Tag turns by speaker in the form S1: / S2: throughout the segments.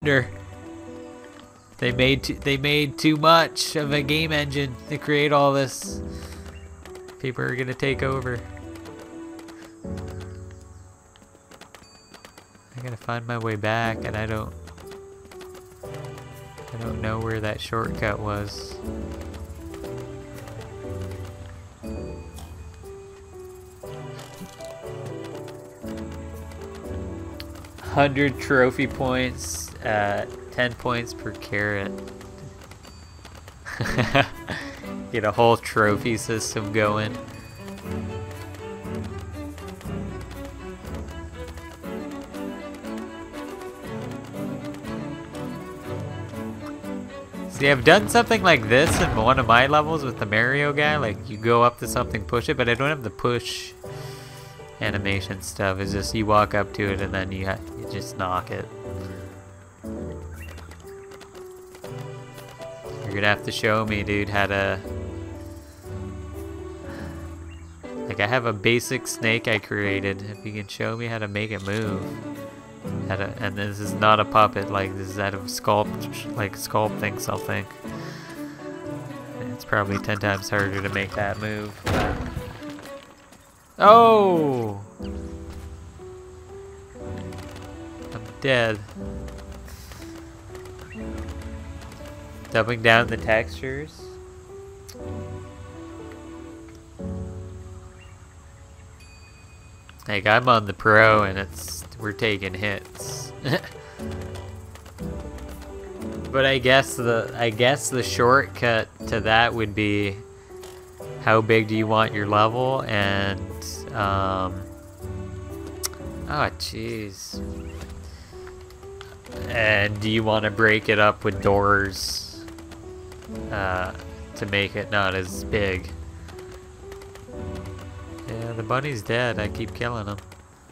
S1: They made too much of a game engine to create all this. People are gonna take over. I gotta find my way back, and I don't know where that shortcut was. 100 trophy points, 10 points per carrot. Get a whole trophy system going. See, I've done something like this in one of my levels with the Mario guy. Like, you go up to something, push it, but I don't have the push animation stuff. It's just you walk up to it and then you just knock it. You're gonna have to show me, dude, how to... Like, I have a basic snake I created. If you can show me how to make it move. And this is not a puppet, like this is out of sculpting something. It's probably 10 times harder to make that move. Oh! I'm dead. Dumbing down the textures. Like, I'm on the pro and we're taking hits. But I guess the shortcut to that would be how big do you want your level, and oh jeez. And do you want to break it up with doors to make it not as big? Yeah, the bunny's dead. I keep killing him.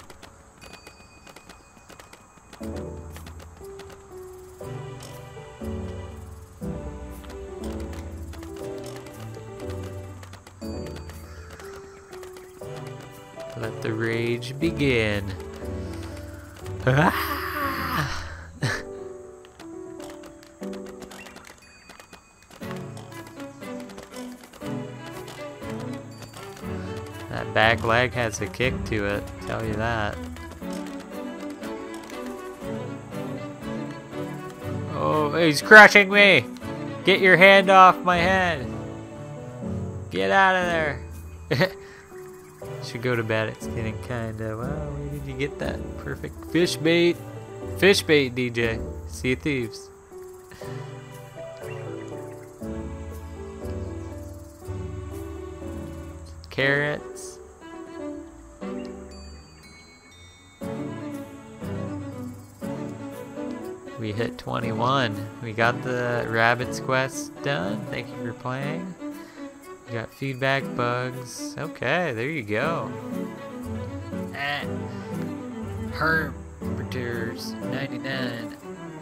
S1: Let the rage begin. Ah! That back leg has a kick to it, tell you that. Oh, he's crushing me! Get your hand off my head! Get out of there! Should go to bed. It's getting kinda... Wow, where did you get that? Perfect fish bait! Fish bait, DJ! Sea of Thieves. Carrots. We hit 21. We got the rabbit's quest done. Thank you for playing. We got feedback bugs. Okay, there you go. Herbiters 99.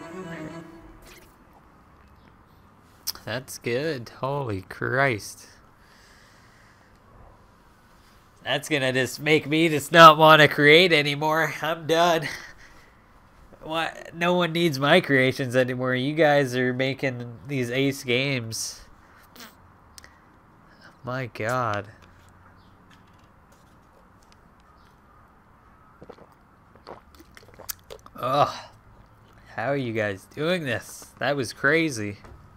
S1: That's good. Holy Christ. That's gonna just make me just not want to create anymore. I'm done. What? No one needs my creations anymore. You guys are making these ace games. My God. Ugh. How are you guys doing this? That was crazy.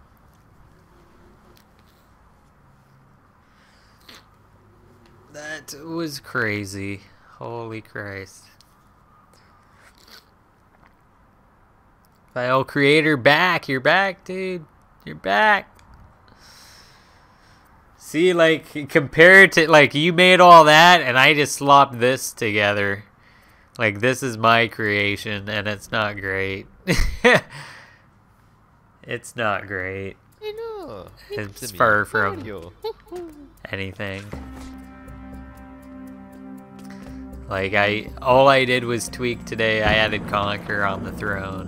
S1: That was crazy. Holy Christ. File creator back. You're back, dude. You're back. See, like, compared to, like, you made all that and I just slopped this together. Like, this is my creation and it's not great. It's not great. It's far from anything. Like, all I did was tweak today. I added Conquer on the throne.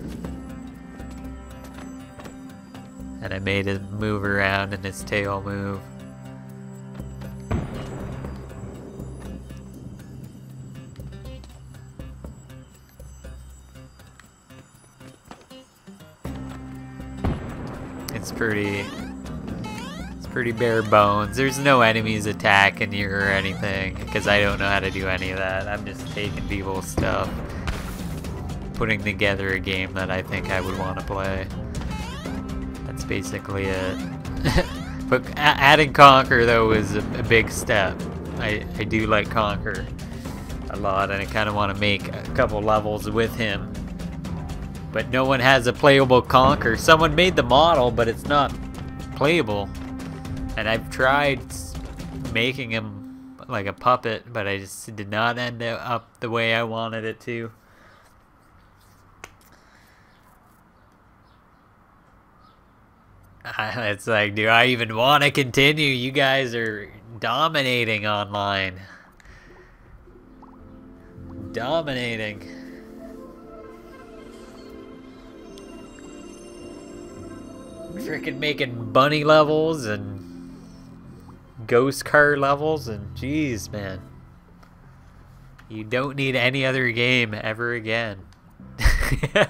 S1: And I made him move around and his tail move. It's pretty bare bones. There's no enemies attacking you or anything, because I don't know how to do any of that. I'm just taking people's stuff, putting together a game that I think I would want to play. That's basically it. But adding Conquer, though, is a big step. I do like Conquer a lot, and I kind of want to make a couple levels with him. But no one has a playable Conquer. Someone made the model, but it's not playable. And I've tried making him like a puppet, but I just did not end up the way I wanted it to. It's like, do I even want to continue? You guys are dominating online. Dominating. Freaking making bunny levels and ghost car levels, and jeez, man, you don't need any other game ever again. You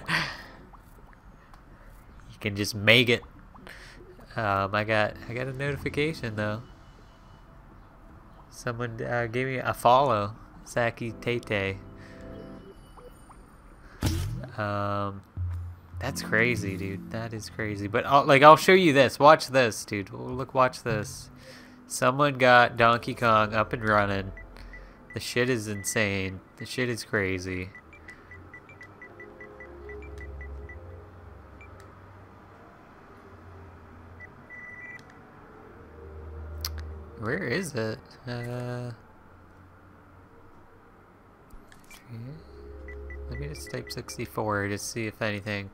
S1: can just make it. I got a notification though. Someone gave me a follow, Saki Tete. That's crazy, dude. That is crazy. But I'll show you this. Watch this, dude. Look, watch this. Someone got Donkey Kong up and running. The shit is insane. The shit is crazy. Where is it? Let me just type 64 to see if anything.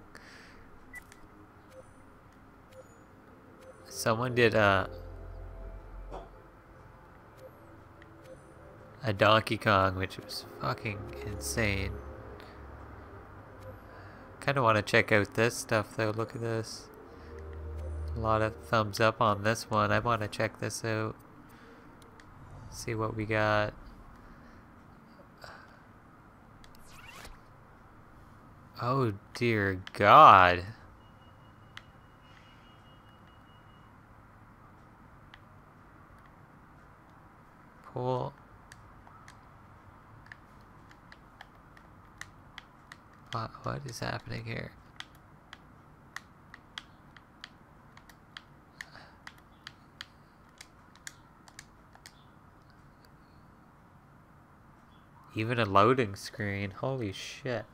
S1: Someone did a Donkey Kong, which was fucking insane. Kind of want to check out this stuff though. Look at this. A lot of thumbs up on this one. I want to check this out. See what we got. Oh dear God. Pull. What is happening here? Even a loading screen. Holy shit.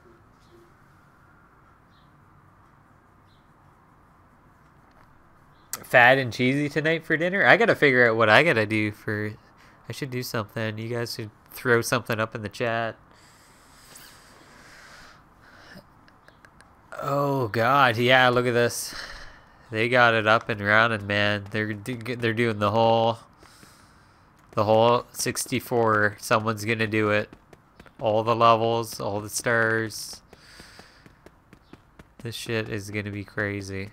S1: Fat and cheesy tonight for dinner? I gotta figure out what I gotta do for... I should do something. You guys should throw something up in the chat. Oh God, yeah, look at this. They got it up and running, man. They're doing the whole 64. Someone's gonna do it. All the levels, all the stars. This shit is gonna be crazy.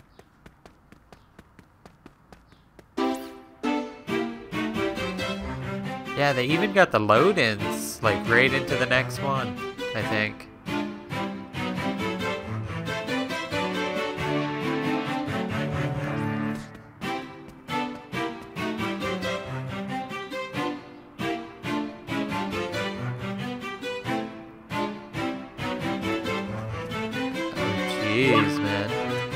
S1: Yeah, they even got the load-ins, like, right into the next one, I think. Oh, jeez, man.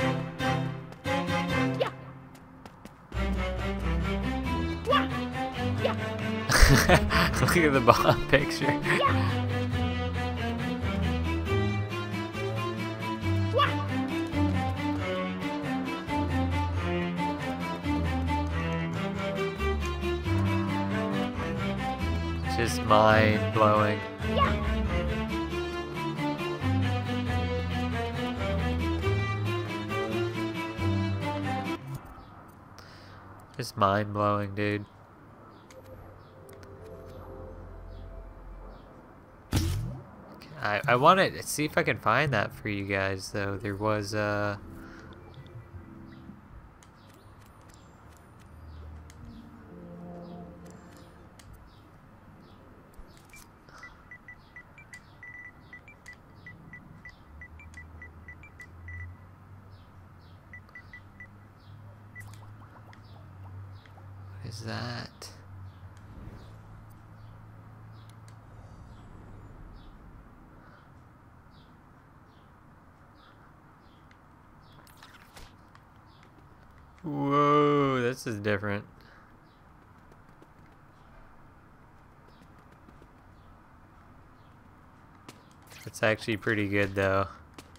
S1: Look at the bottom picture. Just mind blowing. Just mind blowing, dude. I want to see if I can find that for you guys, though. There was is that? Whoa, this is different. It's actually pretty good though.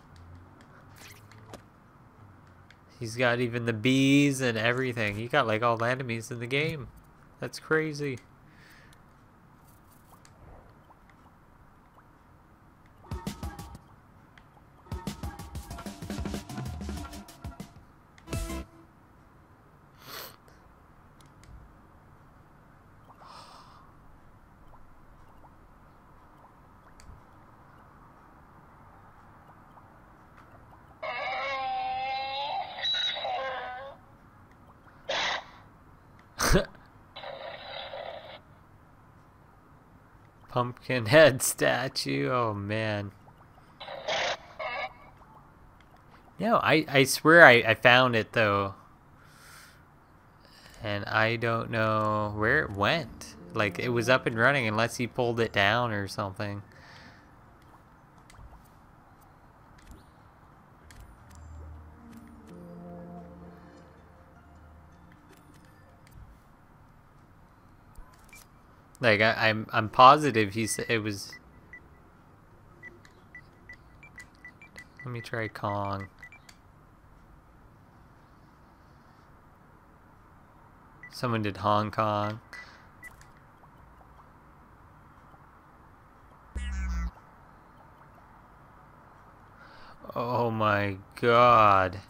S1: He's got even the bees and everything. He got like all the enemies in the game. That's crazy. Pumpkin head statue. Oh man. No, I swear I found it though. And I don't know where it went. Like it was up and running unless he pulled it down or something. Like I'm positive it was. Let me try Kong. Someone did Hong Kong. Oh my god.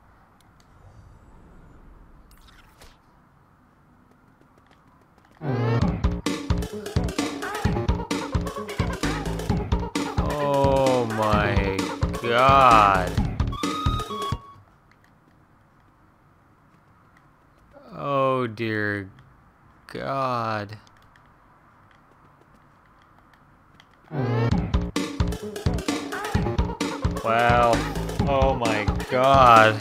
S1: Oh my god. Oh dear god. Wow. Oh my god.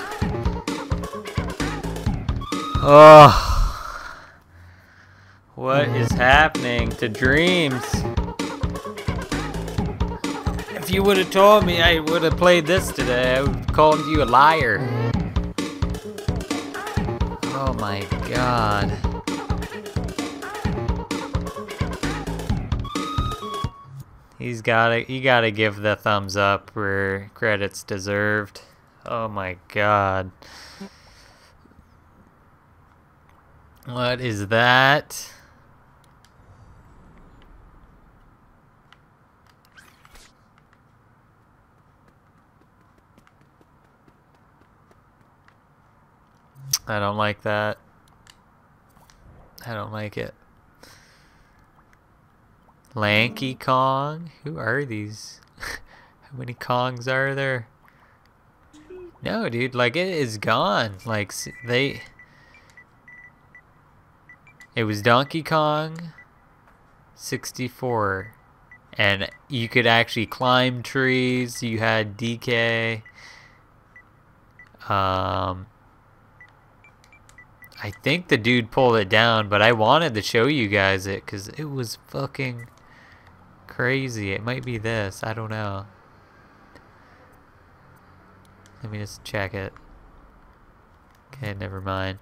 S1: Oh. What is happening to dreams? If you would have told me I would have played this today, I would have called you a liar. Oh my god. You gotta give the thumbs up where credit's deserved. Oh my god. What is that? I don't like that. I don't like it. Lanky Kong? Who are these? How many Kongs are there? No, dude, like it is gone. Like it was Donkey Kong 64. And you could actually climb trees. You had DK. I think the dude pulled it down, but I wanted to show you guys it because it was fucking crazy. It might be this. I don't know. Let me just check it. Okay, never mind.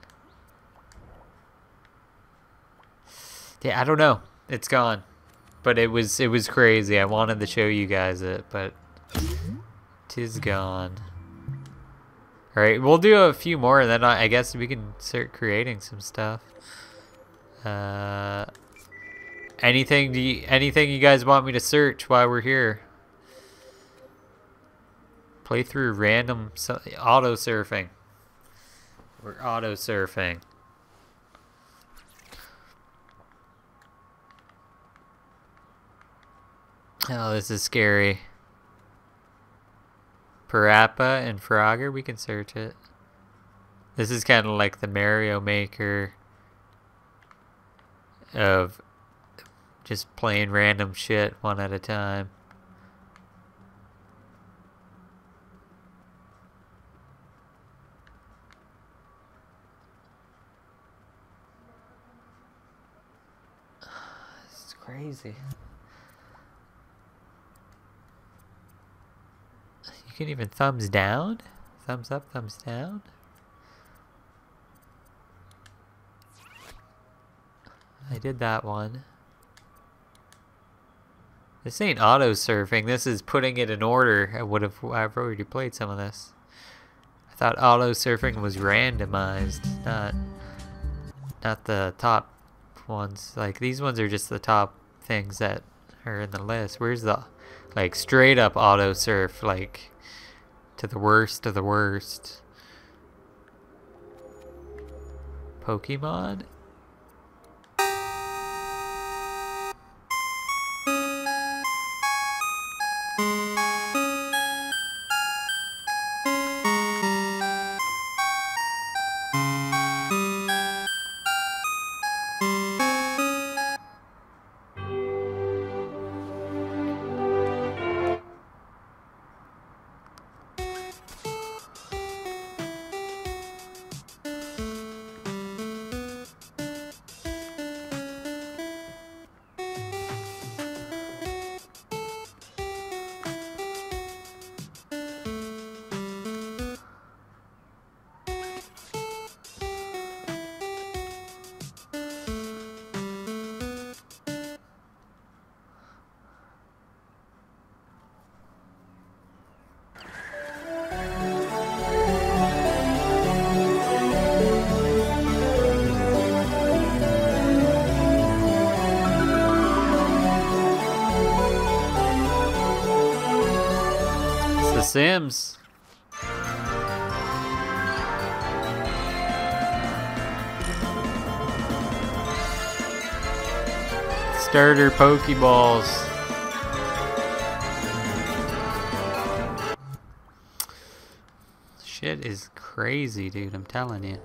S1: Yeah, I don't know. It's gone. But it was crazy. I wanted to show you guys it, but 'tis gone. Alright, we'll do a few more and then I guess we can start creating some stuff. Anything you guys want me to search while we're here? Play through random auto surfing. We're auto surfing. Oh, this is scary. Parappa and Frogger, we can search it. This is kind of like the Mario Maker of just playing random shit one at a time. crazy. You can even thumbs down? Thumbs up, thumbs down? I did that one. This ain't auto surfing. This is putting it in order. I've already played some of this. I thought auto surfing was randomized, not the top ones. Like these ones are just the top things that are in the list. Where's the like straight up auto surf, like to the worst of the worst? Pokemon? Sims. Starter Pokeballs. Shit is crazy, dude, I'm telling you.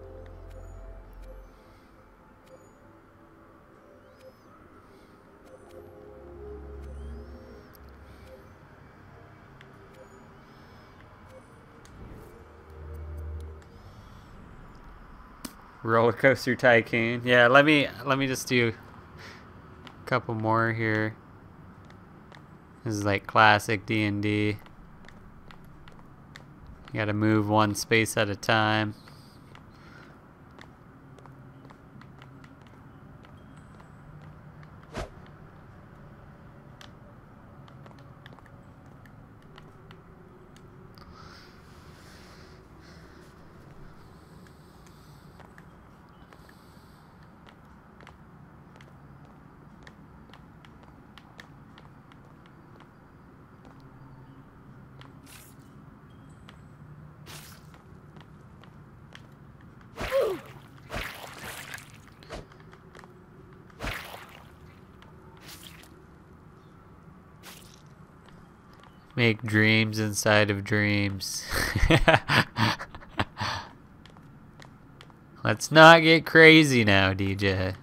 S1: Roller Coaster Tycoon. Yeah, let me just do a couple more here. This is like classic D&D. You gotta move one space at a time. Make dreams inside of dreams. Let's not get crazy now, DJ.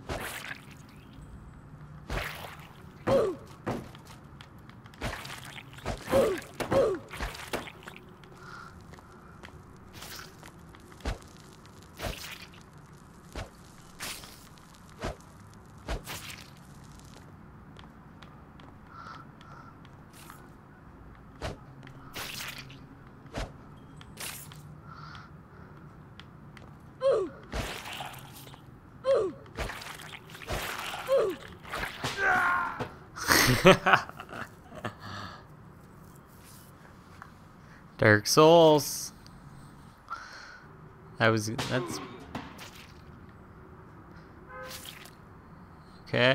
S1: Dark Souls. That's okay.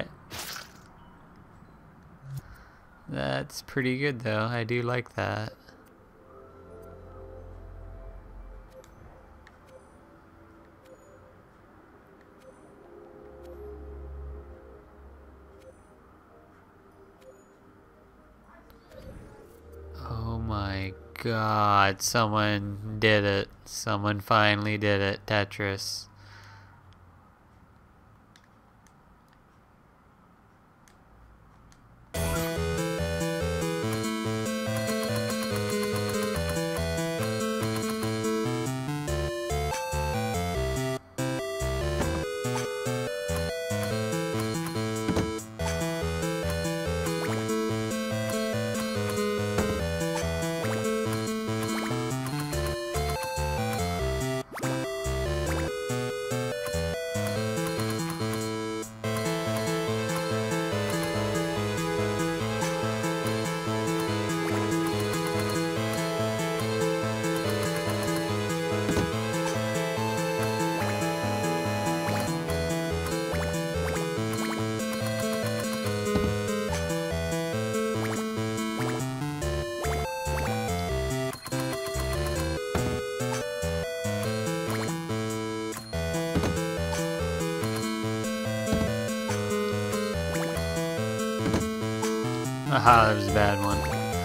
S1: That's pretty good though. I do like that. Oh my God, someone did it. Someone finally did it. Tetris. Aha, that was a bad one.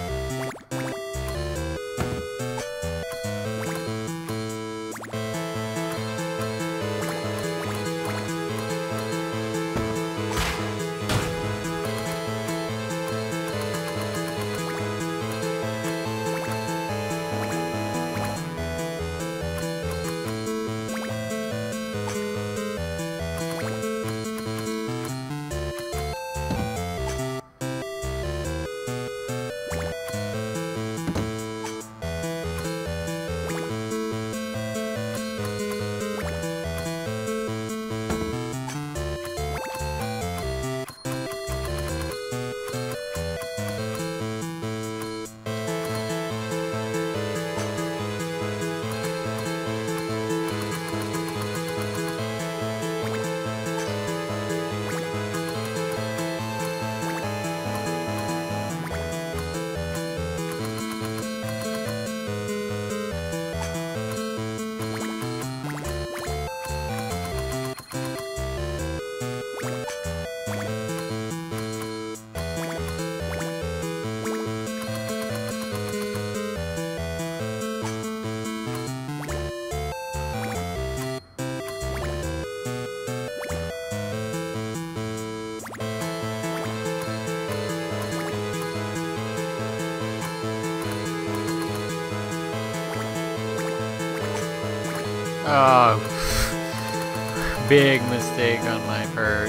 S1: Oh, big mistake on my part.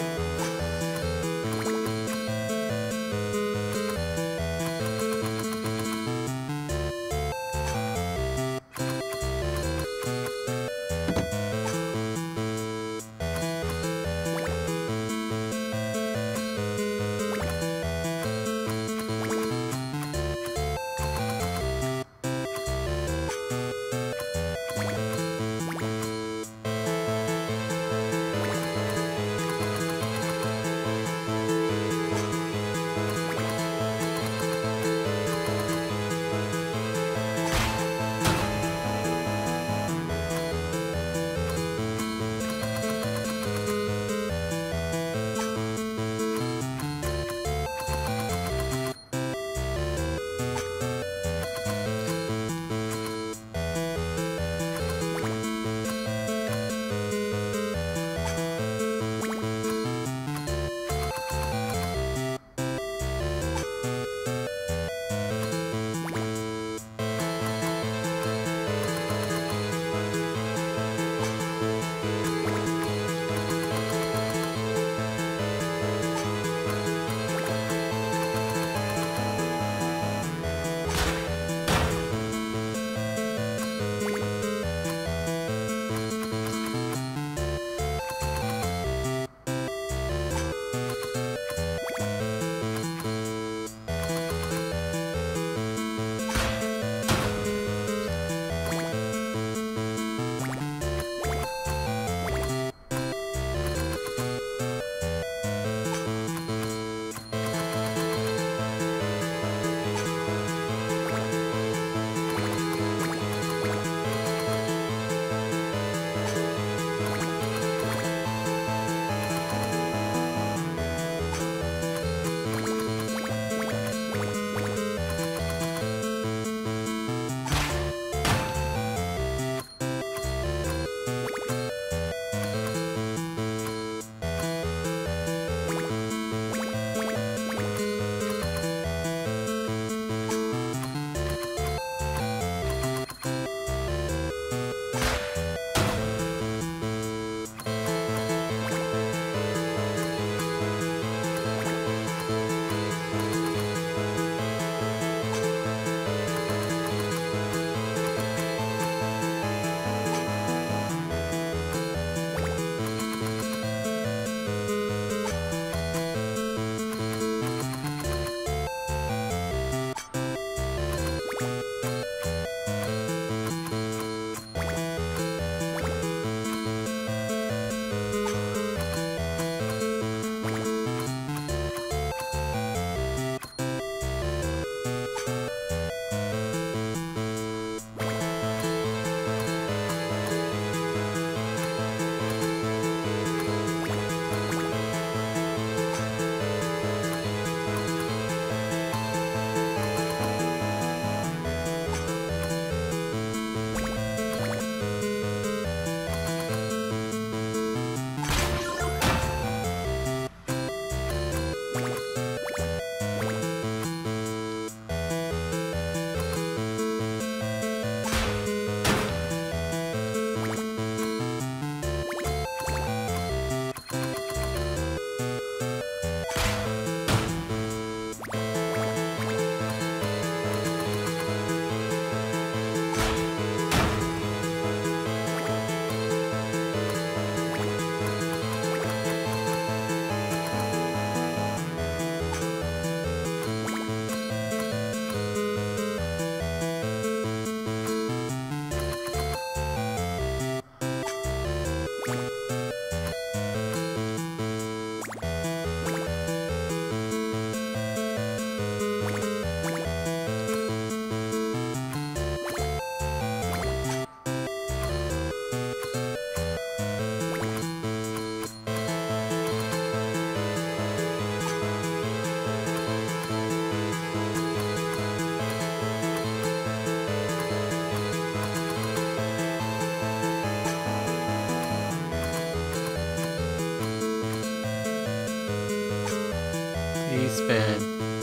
S1: spin.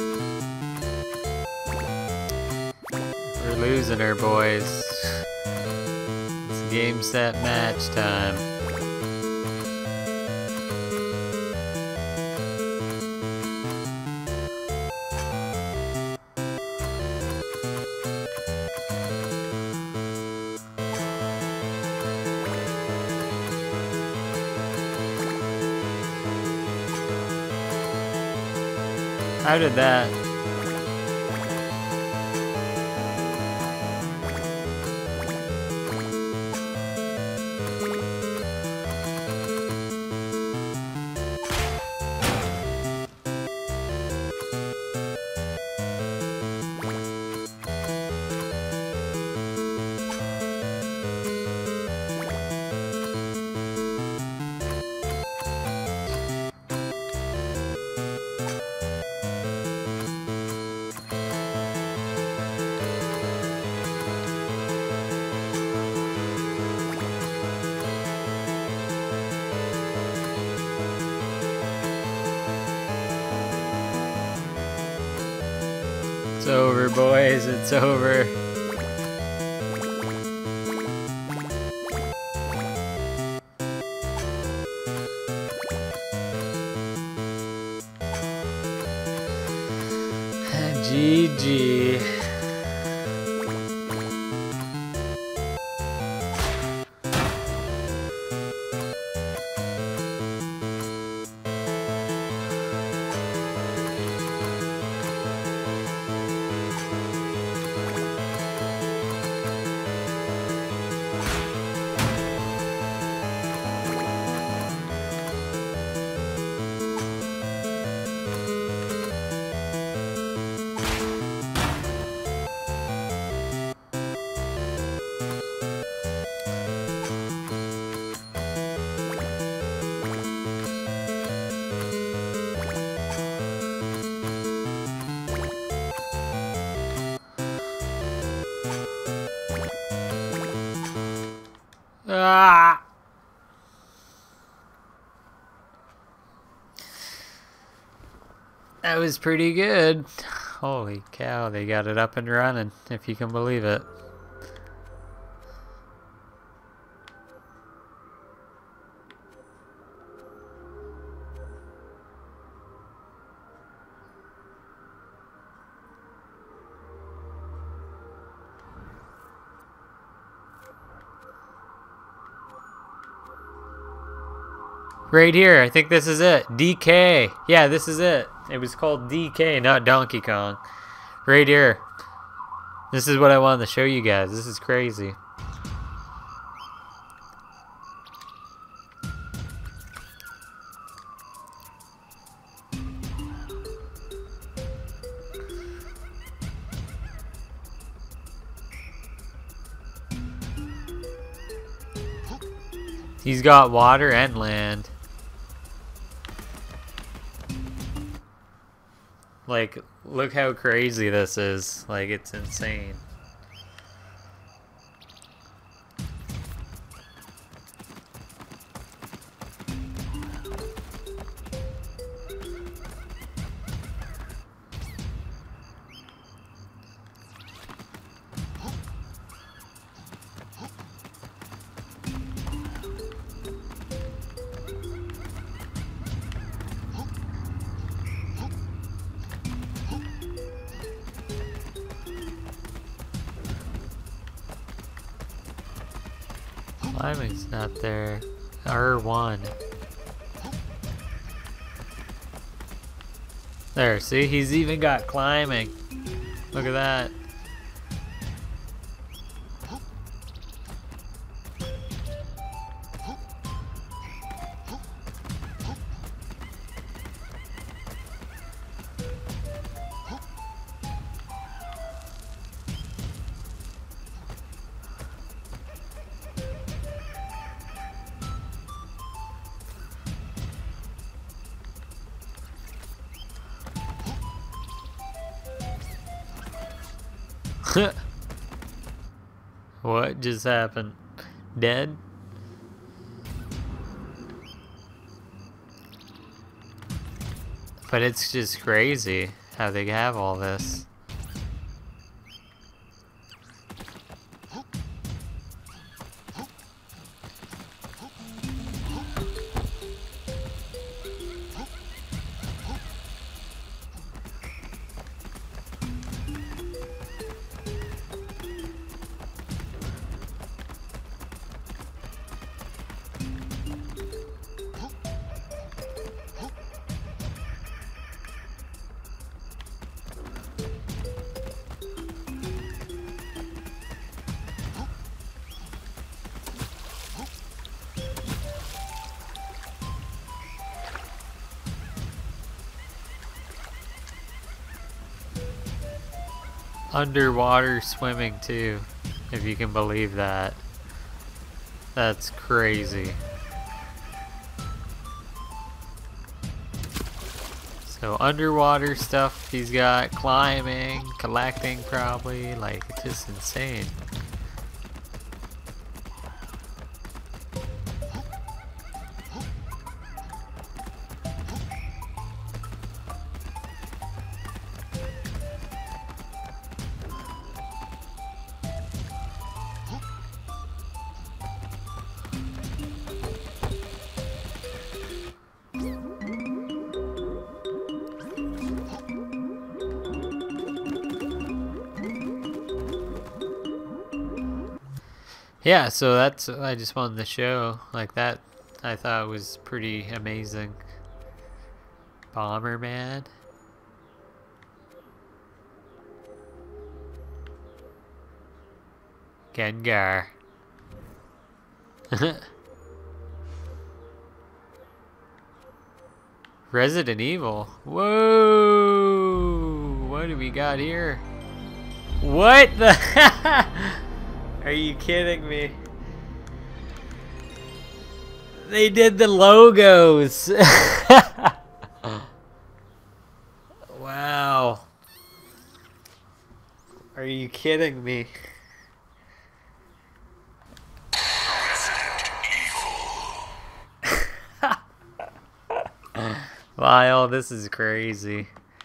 S1: We're losing her, boys. It's game, set, match time. How did that? It's over, boys. It's over. GG. Ah! That was pretty good. Holy cow, they got it up and running, if you can believe it. Right here, I think this is it. DK. Yeah, this is it. It was called DK, not Donkey Kong. Right here. This is what I wanted to show you guys. This is crazy. He's got water and land. Like, look how crazy this is. Like, it's insane. Climbing's not there. R1. There, see? He's even got climbing. Look at that. What just happened? Dead? But it's just crazy how they have all this. Underwater swimming too, if you can believe that. That's crazy. So underwater stuff he's got, climbing, collecting probably, like it's just insane. Yeah, so that's, I just wanted to show, like that, I thought was pretty amazing. Bomberman. Gengar. Resident Evil. Whoa! What do we got here? What the? Are you kidding me? They did the logos. Wow. Are you kidding me? Wow, this is crazy.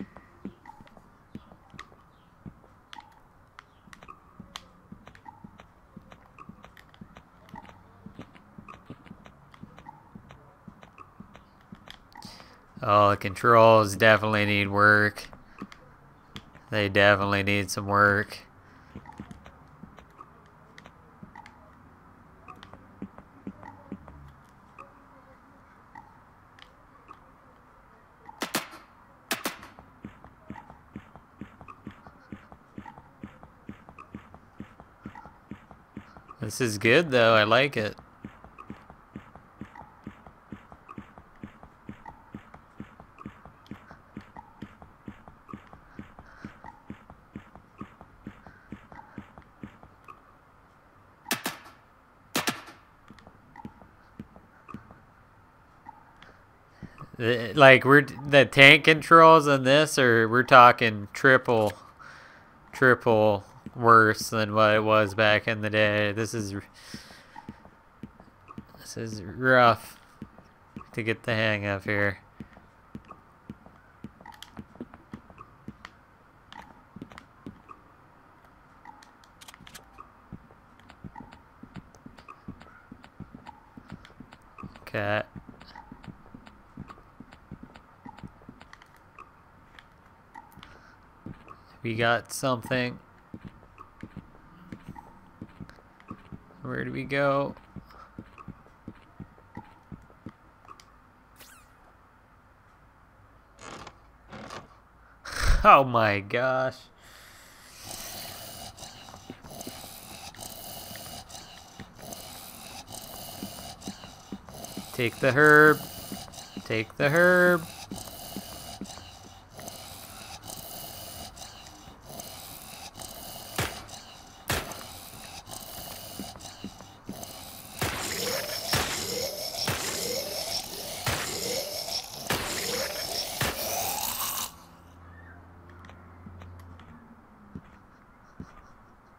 S1: Oh, the controls definitely need work. They definitely need some work. This is good though, I like it. Like we're the tank controls on this, or we're talking triple worse than what it was back in the day. This is rough to get the hang of here. Okay. We got something. Where do we go? Oh my gosh. Take the herb. Take the herb.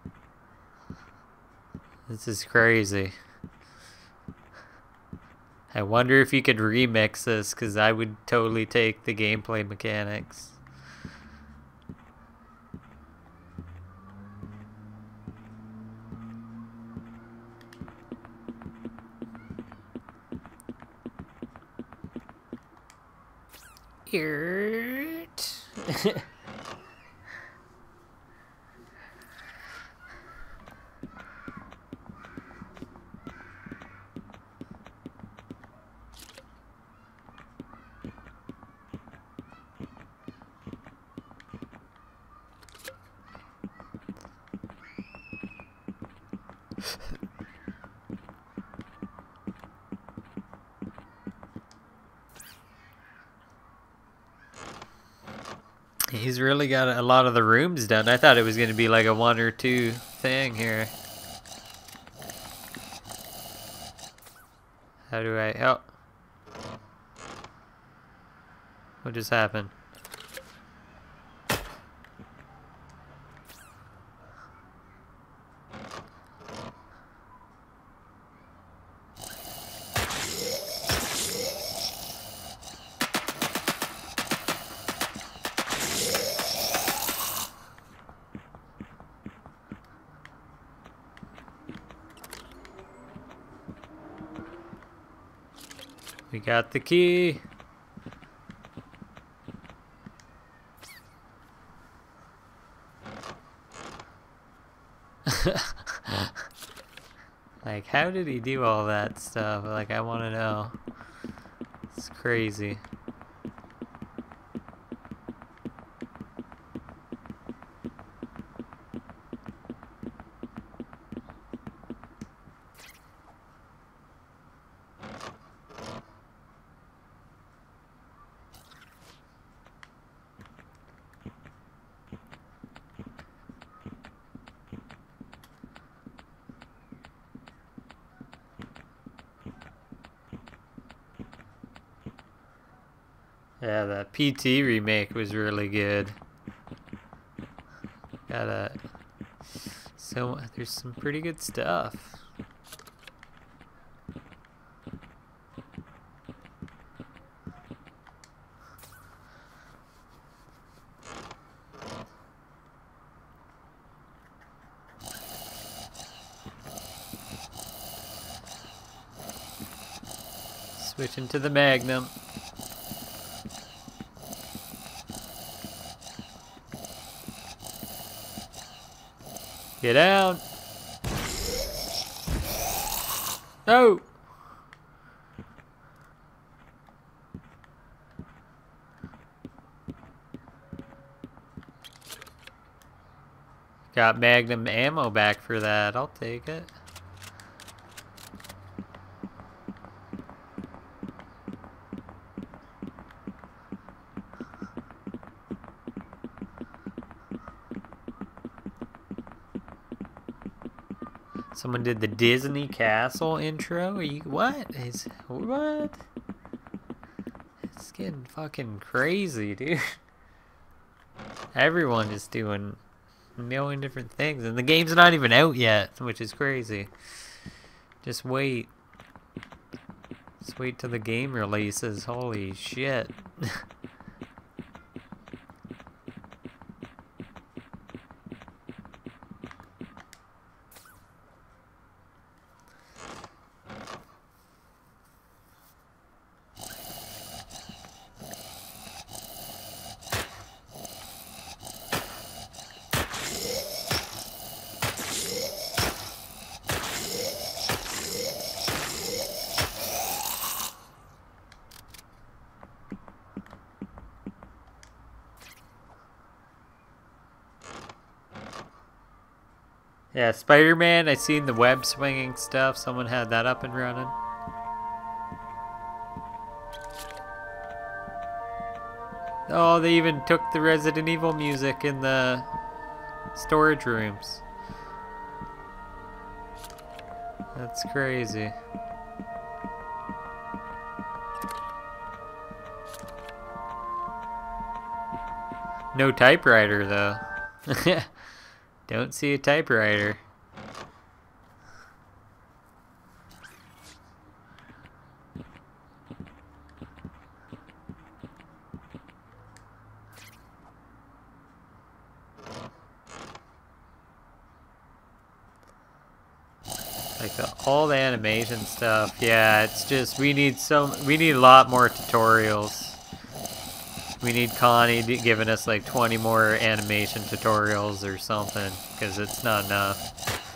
S1: This is crazy. I wonder if you could remix this, because I would totally take the gameplay mechanics. He's really got a lot of the rooms done. I thought it was going to be like a 1 or 2 thing here. How do I... Oh. What just happened? We got the key. Like, how did he do all that stuff? Like, I want to know. It's crazy. Yeah, that PT remake was really good. So there's some pretty good stuff. Switching to the Magnum. Get down. No. Got Magnum ammo back for that. I'll take it. Someone did the Disney Castle intro? Are you what? What? It's getting fucking crazy, dude. Everyone is doing a million different things, and the game's not even out yet, which is crazy. Just wait. Just wait till the game releases. Holy shit. Yeah, Spider-Man, I seen the web swinging stuff. Someone had that up and running. Oh, they even took the Resident Evil music in the storage rooms. That's crazy. No typewriter, though. Don't see a typewriter. Like all the animation stuff. Yeah, it's just we need a lot more tutorials. We need Connie giving us like 20 more animation tutorials or something, because it's not enough.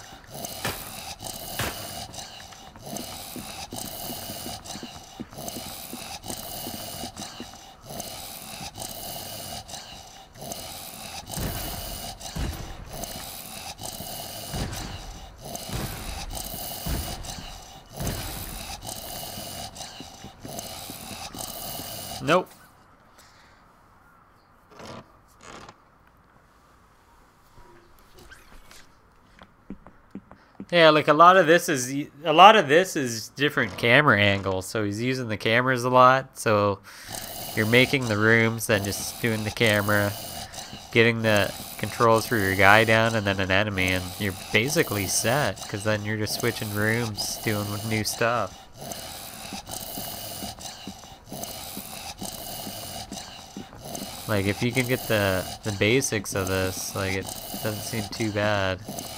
S1: Nope. Yeah, like a lot of this is different camera angles. So he's using the cameras a lot. So you're making the rooms, then just doing the camera, getting the controls for your guy down, and then an enemy, and you're basically set. Because then you're just switching rooms, doing new stuff. Like if you can get the basics of this, like it doesn't seem too bad.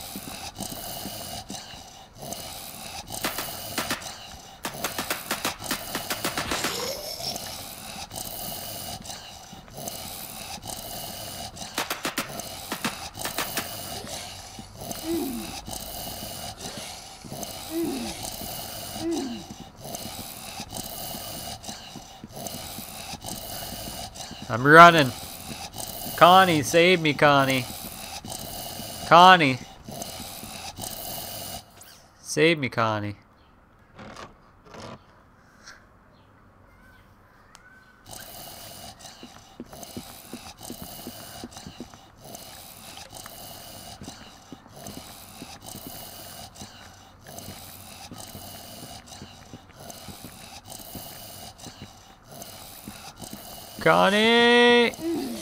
S1: I'm running. Connie, save me, Connie. Connie. Save me, Connie. Connie!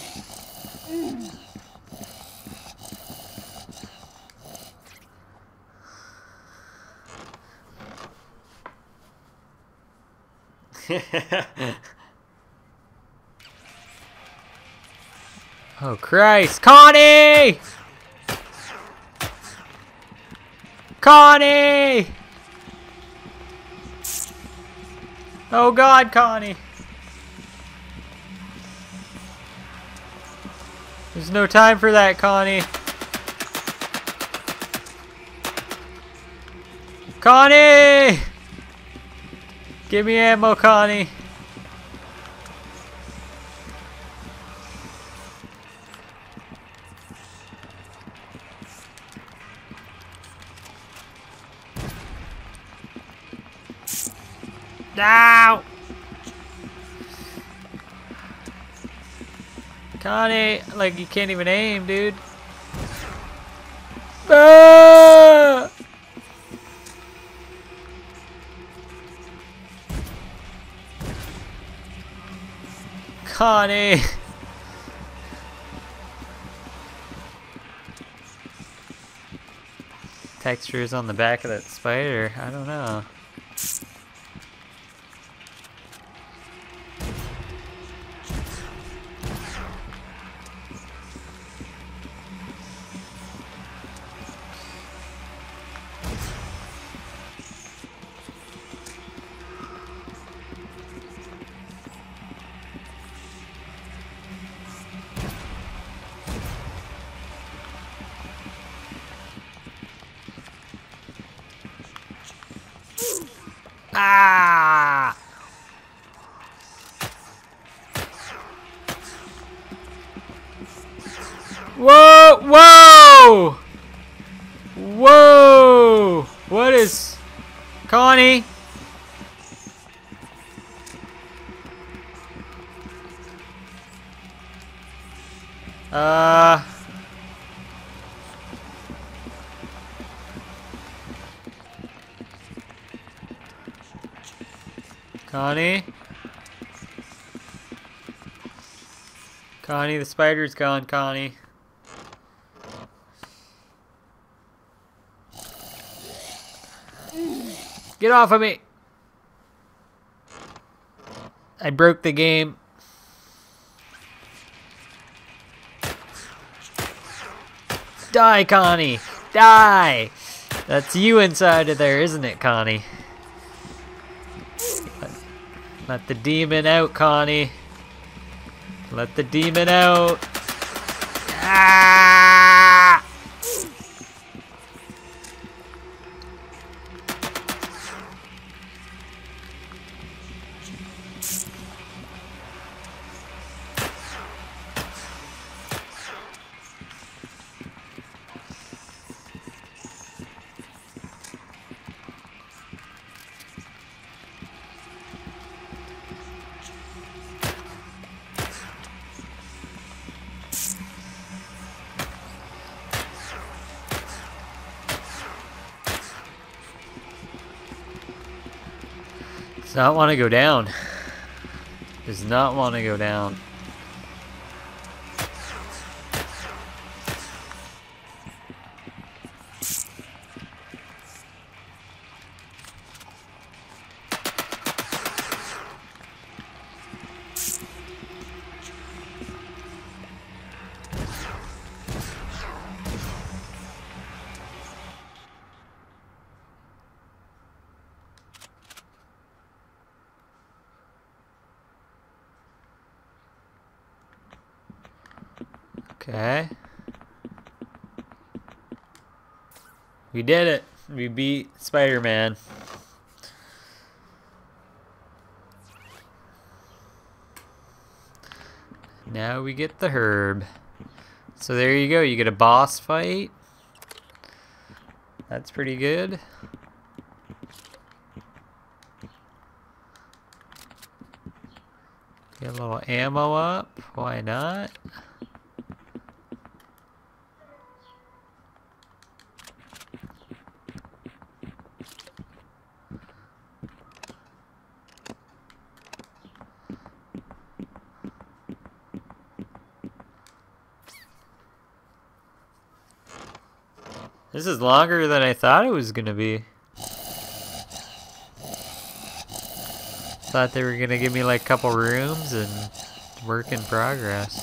S1: Oh Christ! Connie! Connie! Oh God, Connie! There's no time for that, Connie. Connie! Give me ammo, Connie. Ow! Connie, like you can't even aim, dude. Ah! Connie. Textures on the back of that spider. I don't know. Ah! Whoa! Whoa! Whoa! What is... Connie? Connie? Connie, the spider's gone, Connie. Get off of me! I broke the game. Die, Connie! Die! That's you inside of there, isn't it, Connie? Let the demon out, Connie. Let the demon out. Ah! Does not want to go down. Does not want to go down. Okay. We did it. We beat Spider-Man. Now we get the herb. So there you go. You get a boss fight. That's pretty good. Get a little ammo up. Why not? This is longer than I thought it was gonna be. Thought they were gonna give me like a couple rooms and work in progress.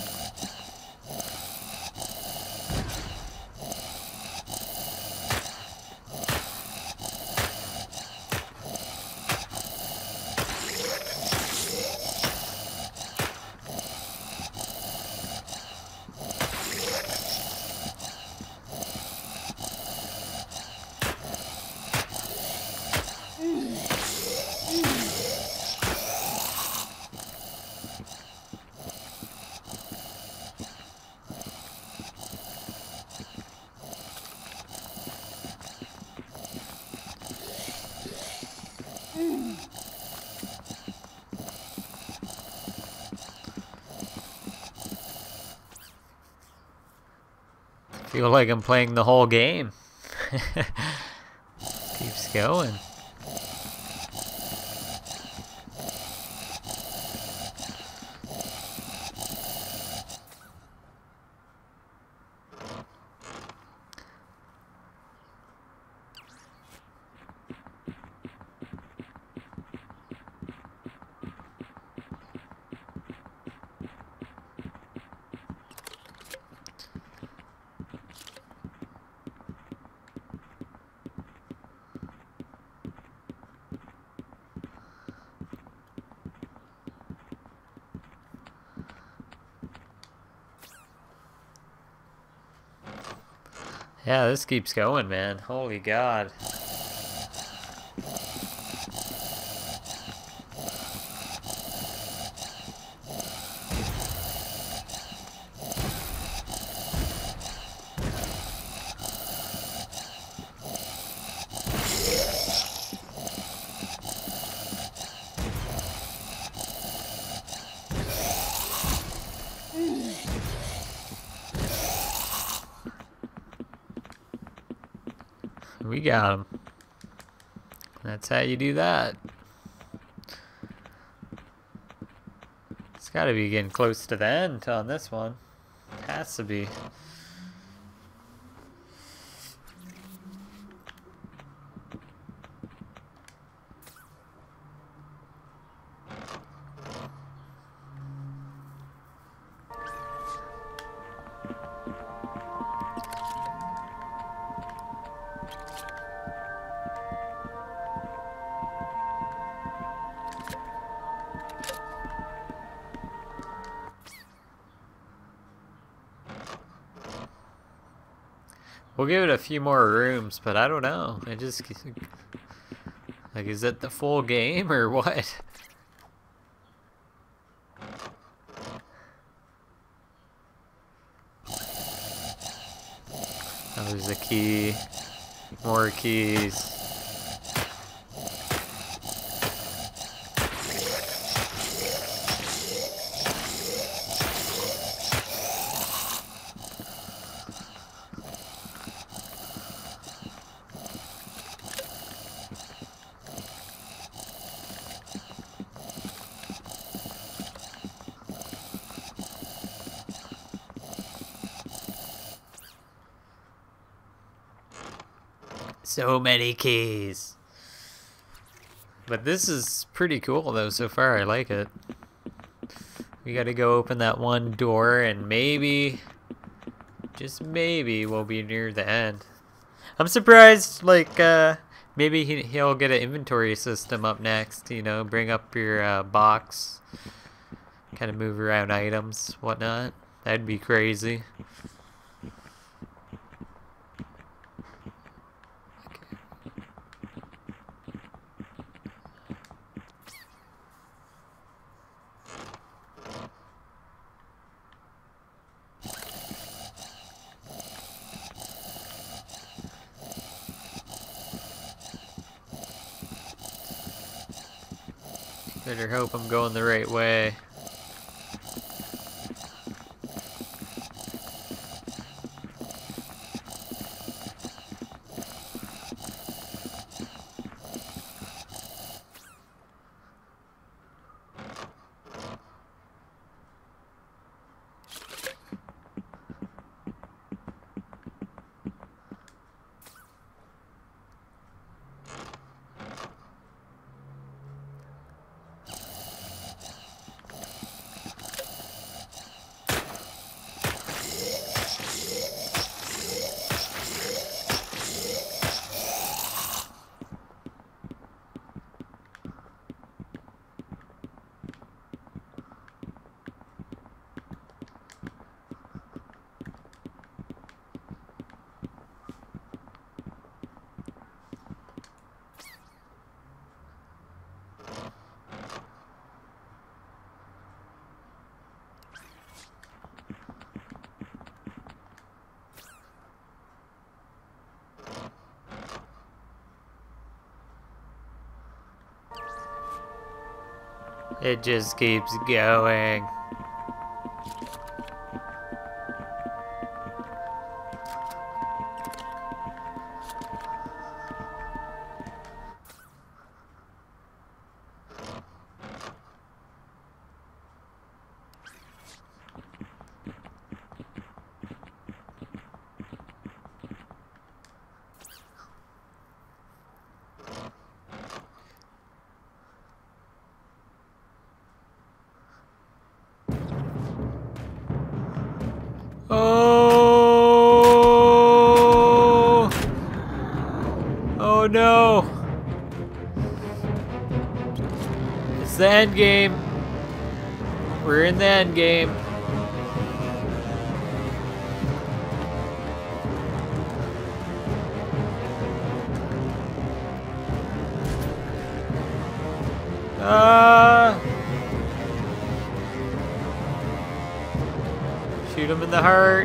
S1: Feel like I'm playing the whole game. Keeps going. Yeah, this keeps going, man. Holy God. We got him. That's how you do that. It's got to be getting close to the end on this one. Has to be. We'll give it a few more rooms, but I don't know. I just like, is it the full game or what? Oh, there's a key. More keys. So many keys. But this is pretty cool though so far. I like it. We gotta go open that one door and maybe, just maybe, we'll be near the end. I'm surprised, like, maybe he'll get an inventory system up next, you know, bring up your box, kind of move around items, whatnot. That'd be crazy. Better hope I'm going the right way. It just keeps going. Oh! Oh no! It's the end game. We're in the end game. Shoot him in the heart.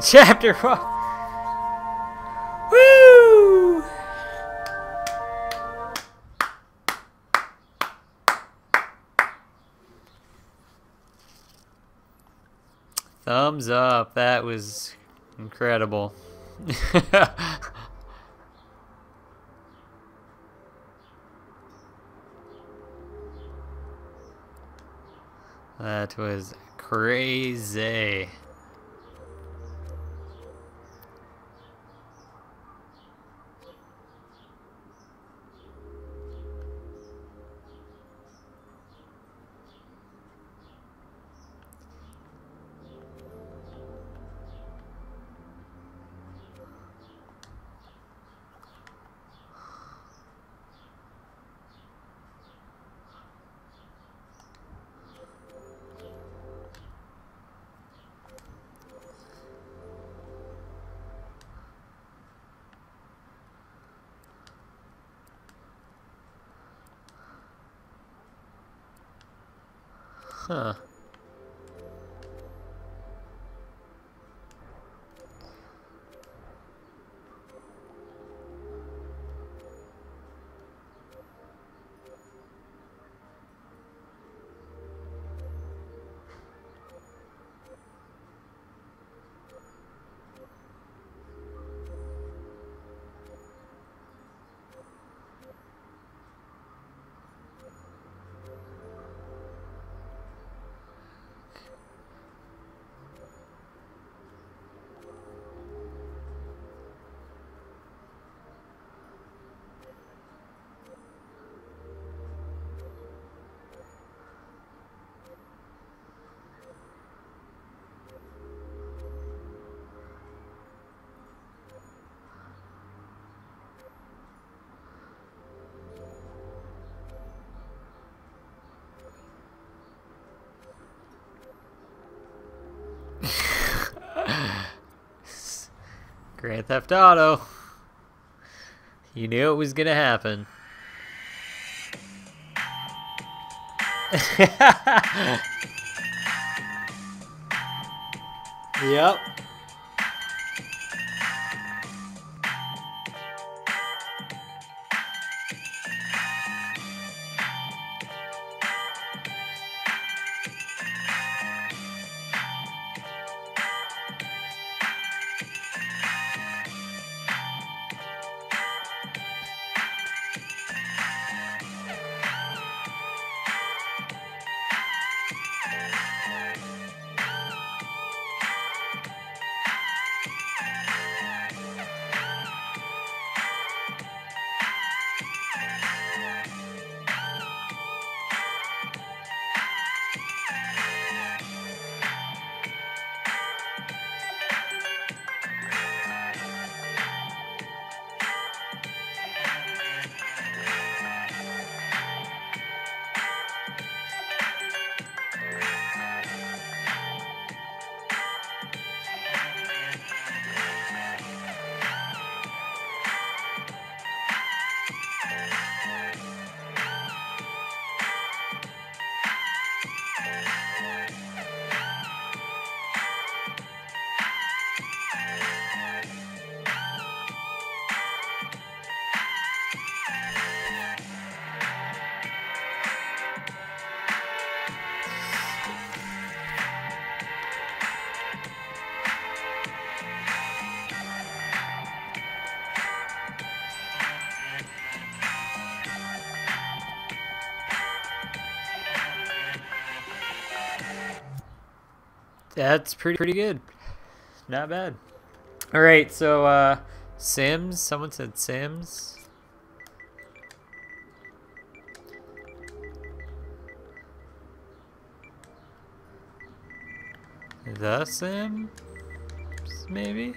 S1: Chapter 1. Woo! Thumbs up. That was incredible. That was crazy. Huh. Grand Theft Auto. You knew it was gonna happen. Yep. That's pretty good. Not bad. All right, so Sims. Someone said Sims. The Sims, maybe.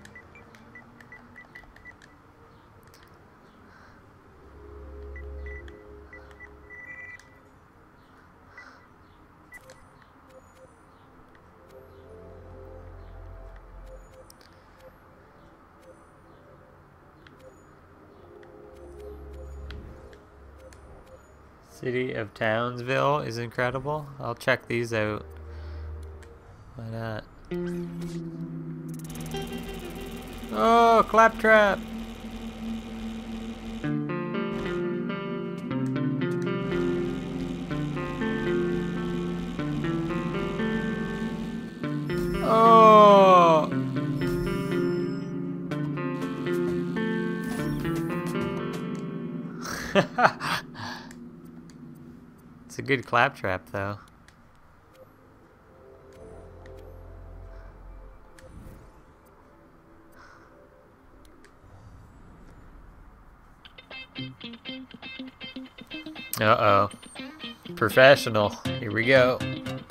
S1: City of Townsville is incredible. I'll check these out. Why not? Oh, claptrap. Oh. It's a good claptrap, though. Uh-oh. Professional. Here we go.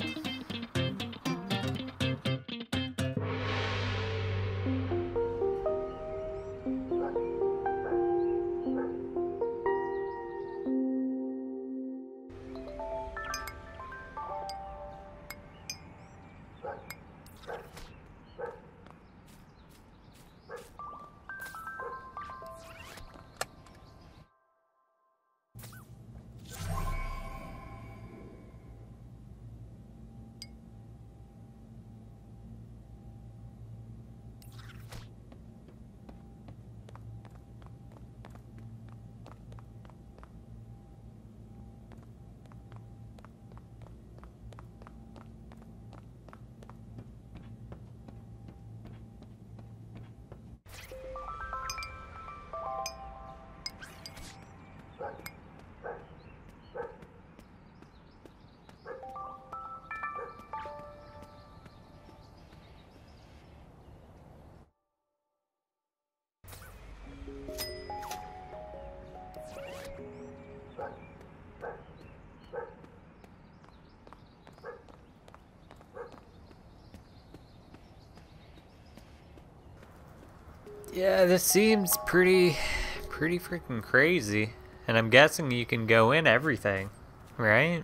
S1: Yeah, this seems pretty freaking crazy. And I'm guessing you can go in everything, right?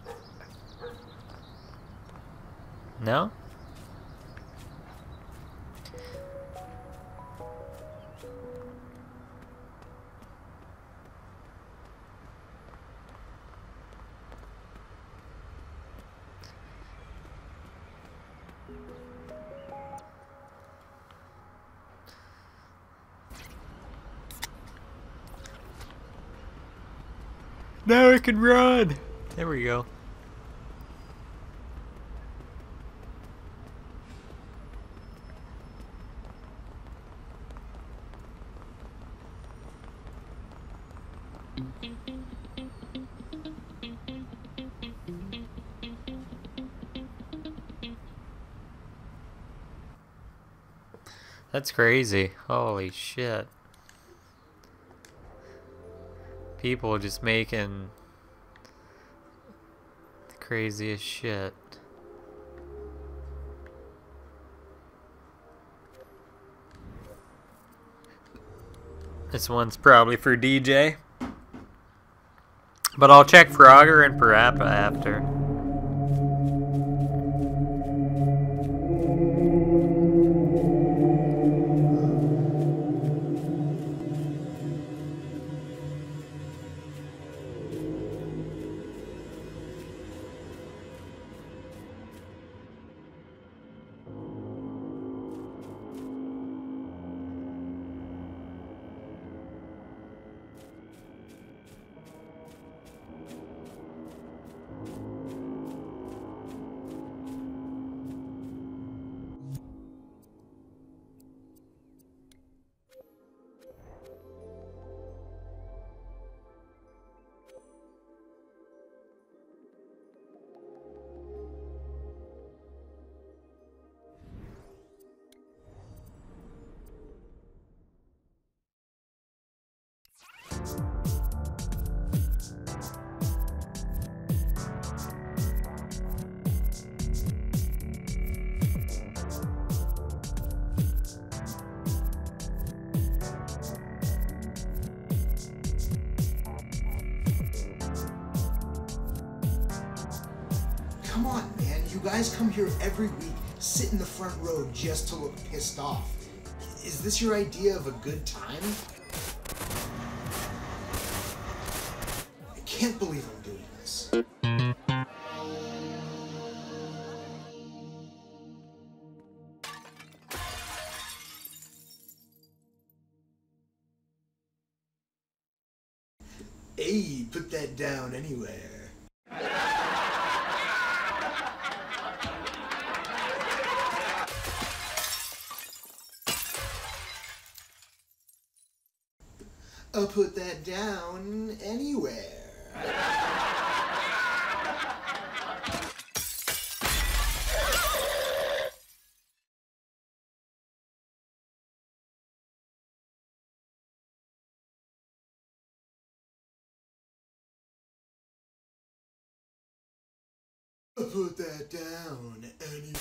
S1: No? Now I can run! There we go. That's crazy. Holy shit. People just making the craziest shit. This one's probably for DJ. But I'll check Frogger and Parappa after.
S2: Come on, man. You guys come here every week, sit in the front row just to look pissed off. Is this your idea of a good time? I can't believe I'm doing this. Hey, put that down anywhere. I'll put that down anywhere. I'll put that down anywhere.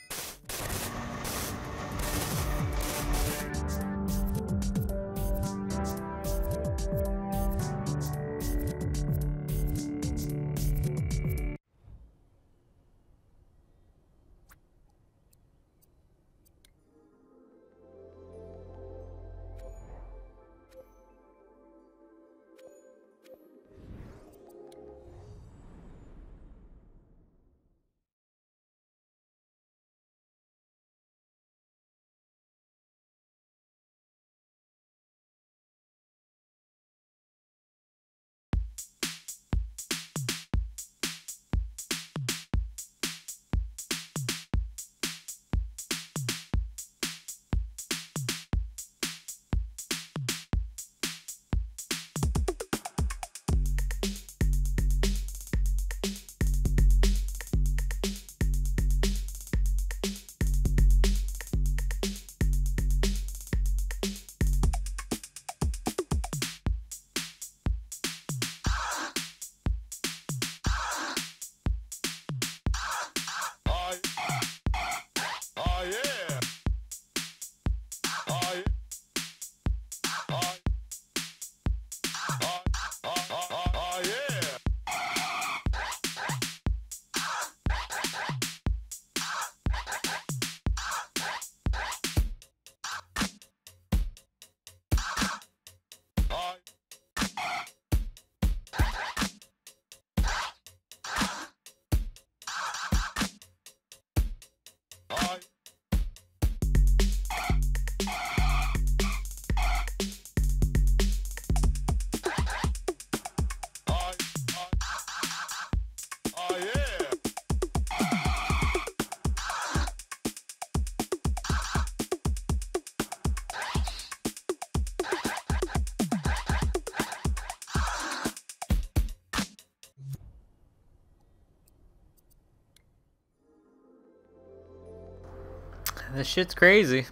S1: This shit's crazy.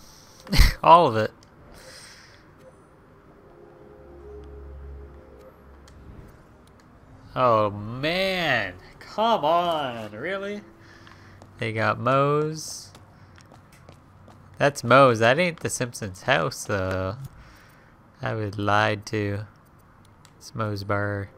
S1: All of it. Oh man, come on, really? They got Moe's. That's Moe's. That ain't the Simpsons' house, though. I was lied to. It's Moe's bar.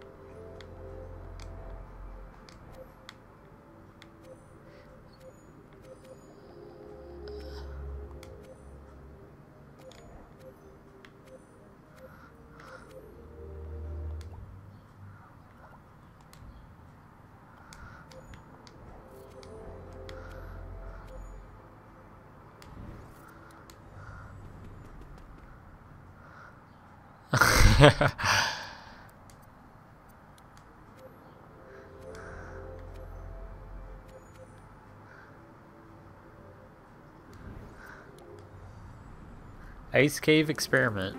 S1: Ice Cave Experiment.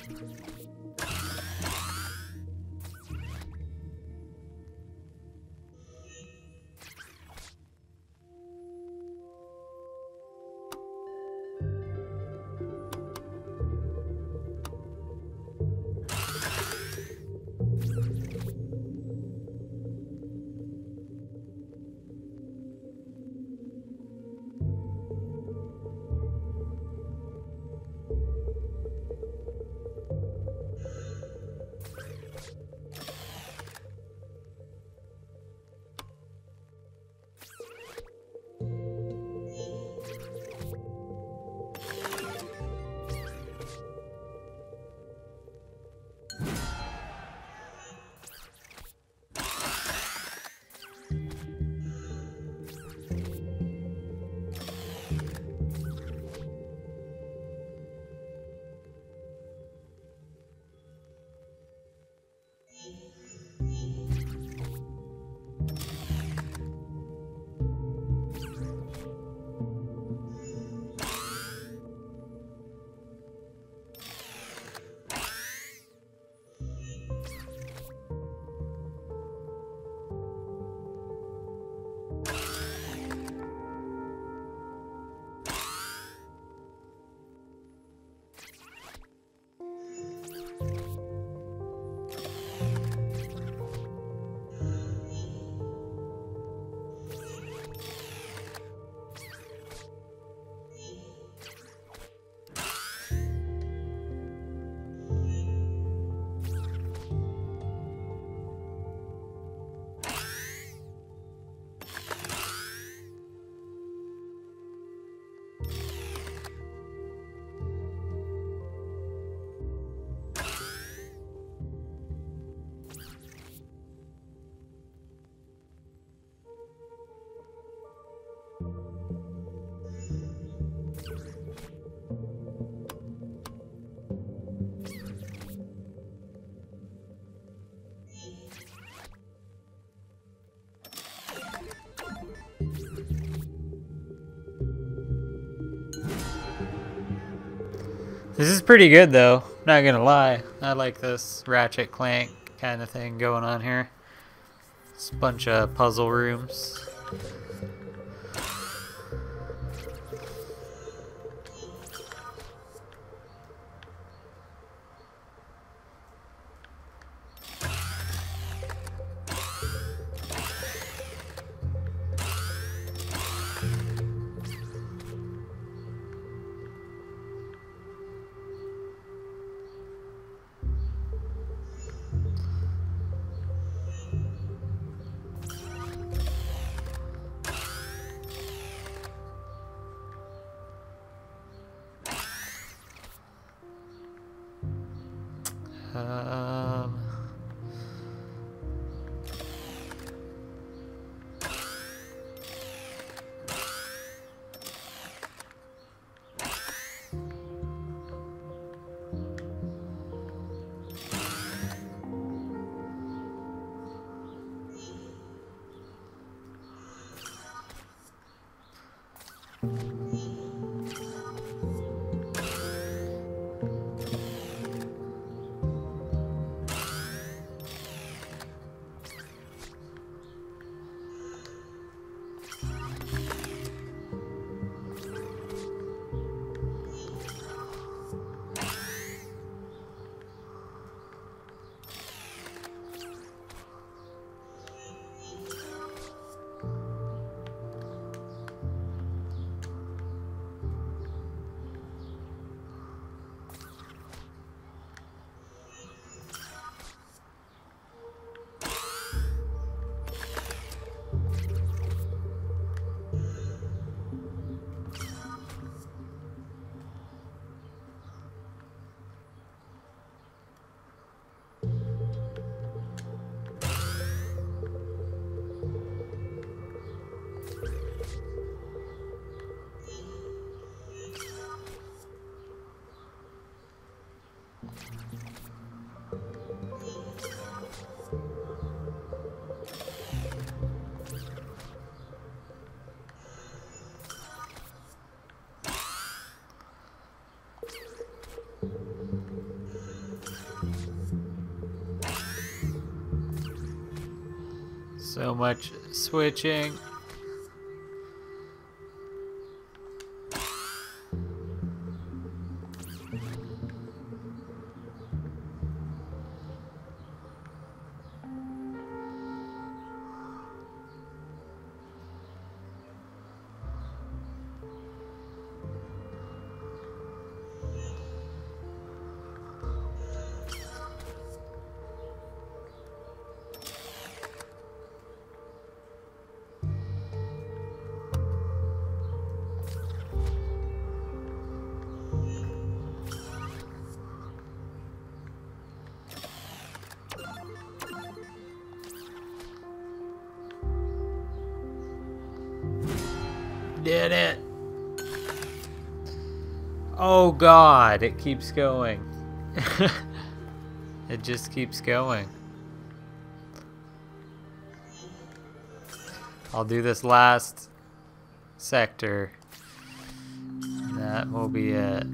S1: This is pretty good though, not gonna lie. I like this Ratchet Clank kind of thing going on here. It's a bunch of puzzle rooms. Um, So much switching. Did it. Oh God, it keeps going. It just keeps going. I'll do this last sector. That will be it.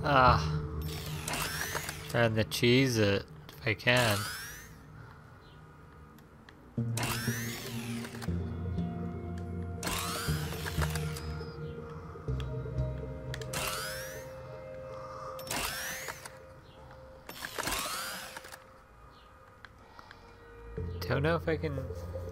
S1: Ah. Trying to cheese it if I can. Don't know if I can.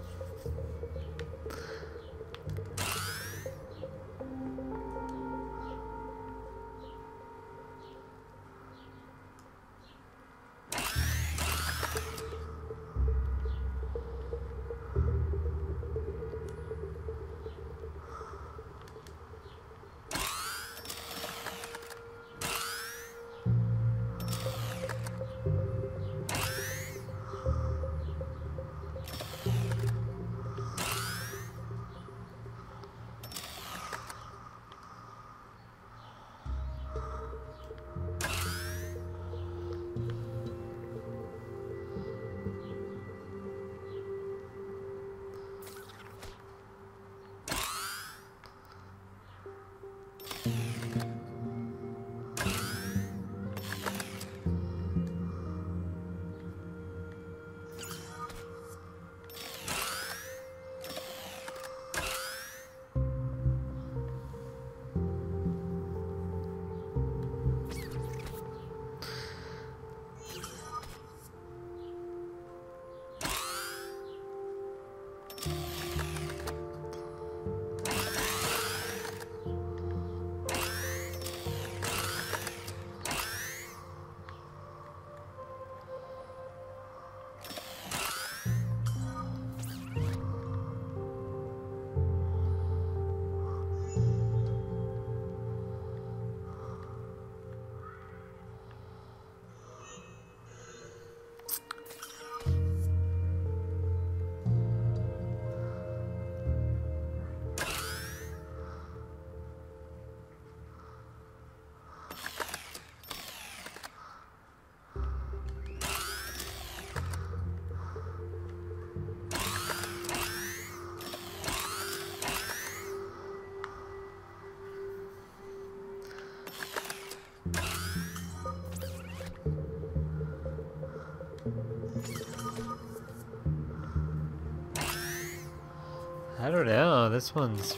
S1: I don't know, this one's...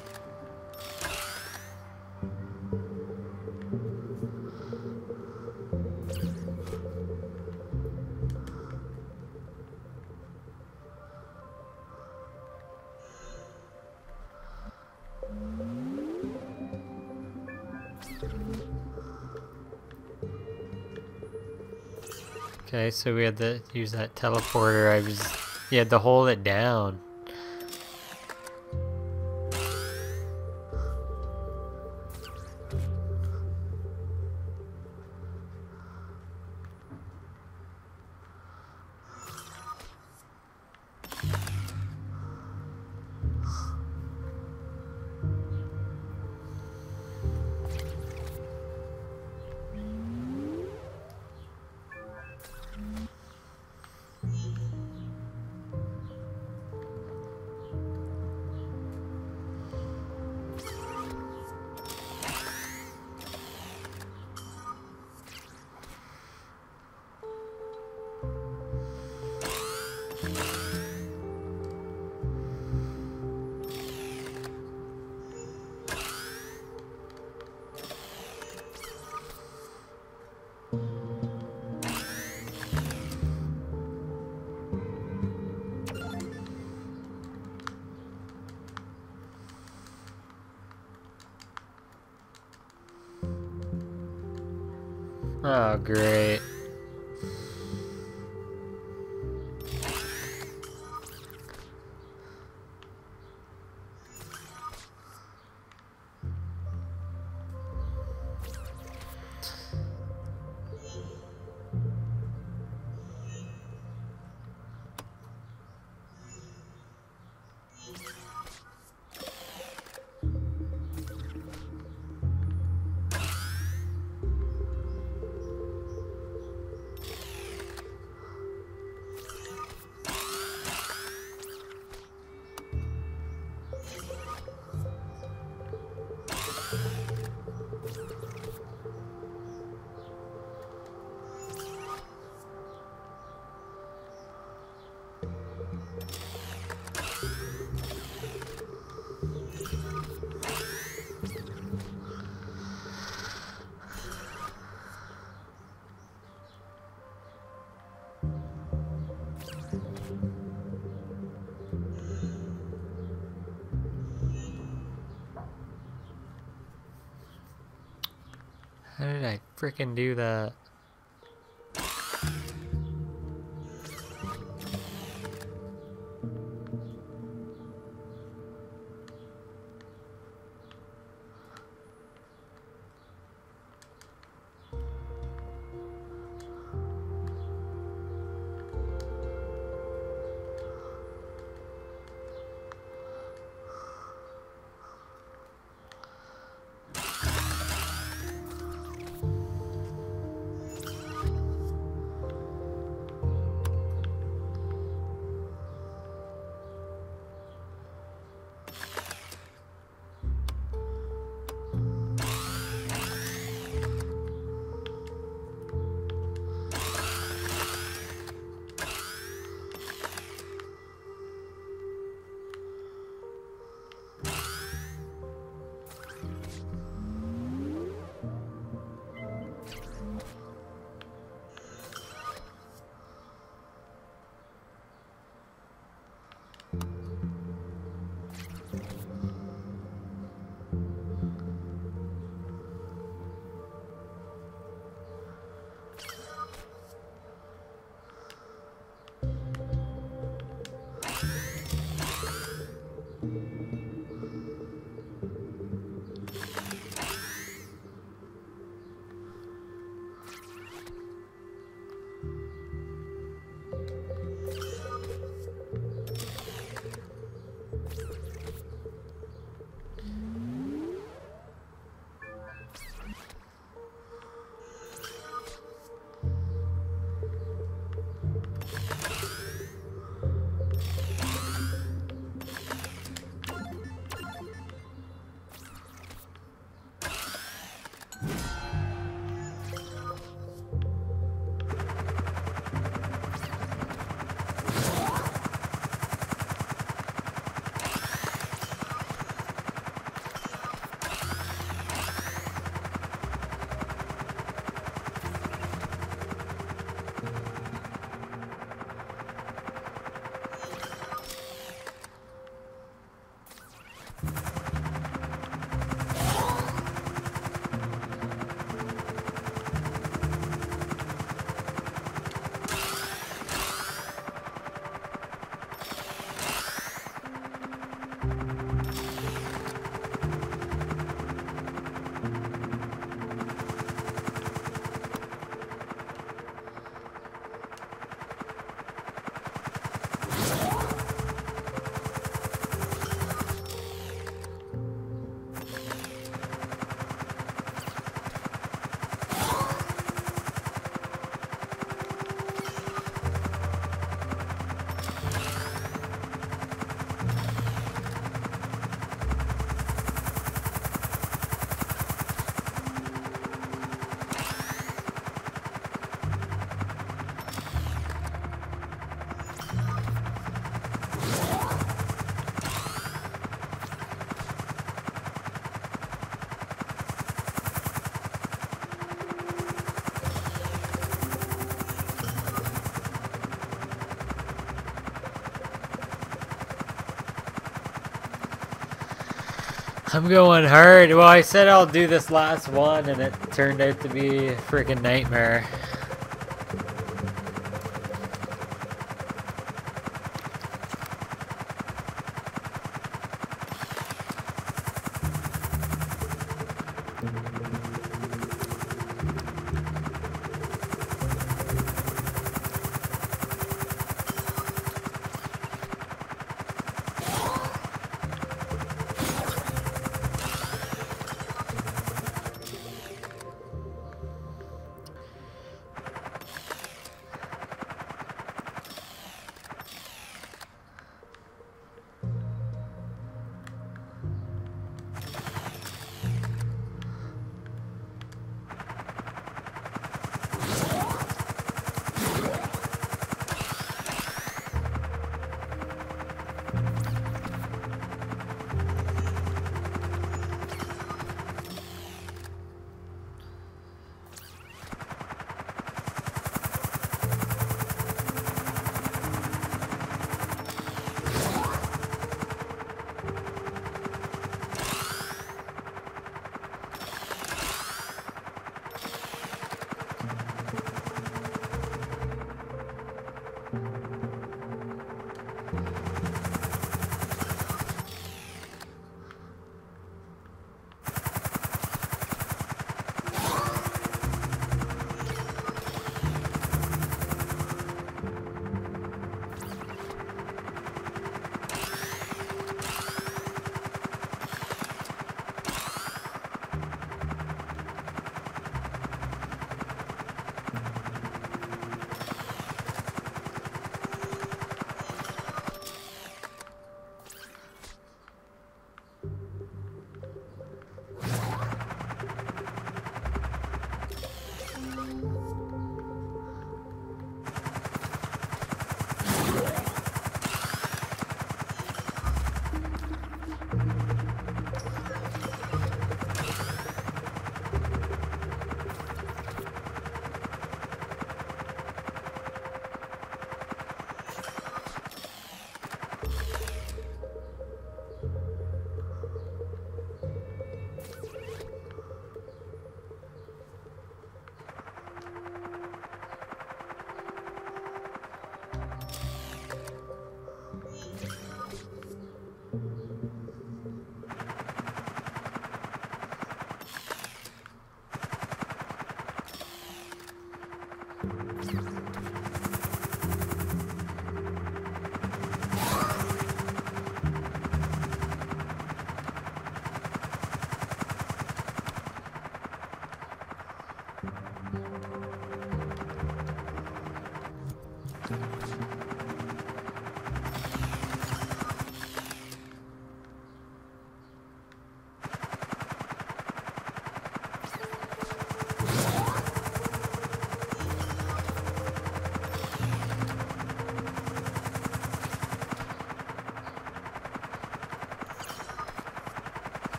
S1: Okay, so we had to use that teleporter. You had to hold it down. Oh, great. How did I frickin' do that? I'm going hard. Well, I said I'll do this last one, and it turned out to be a freaking nightmare.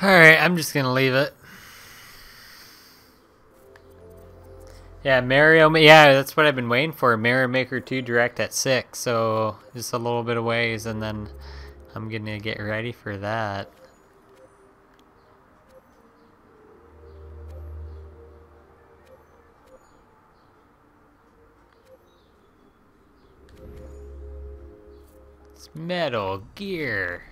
S1: Alright, I'm just gonna leave it. Yeah, yeah, that's what I've been waiting for. Mario Maker 2 Direct at 6, so just a little bit of ways, and then I'm gonna get ready for that. It's Metal Gear.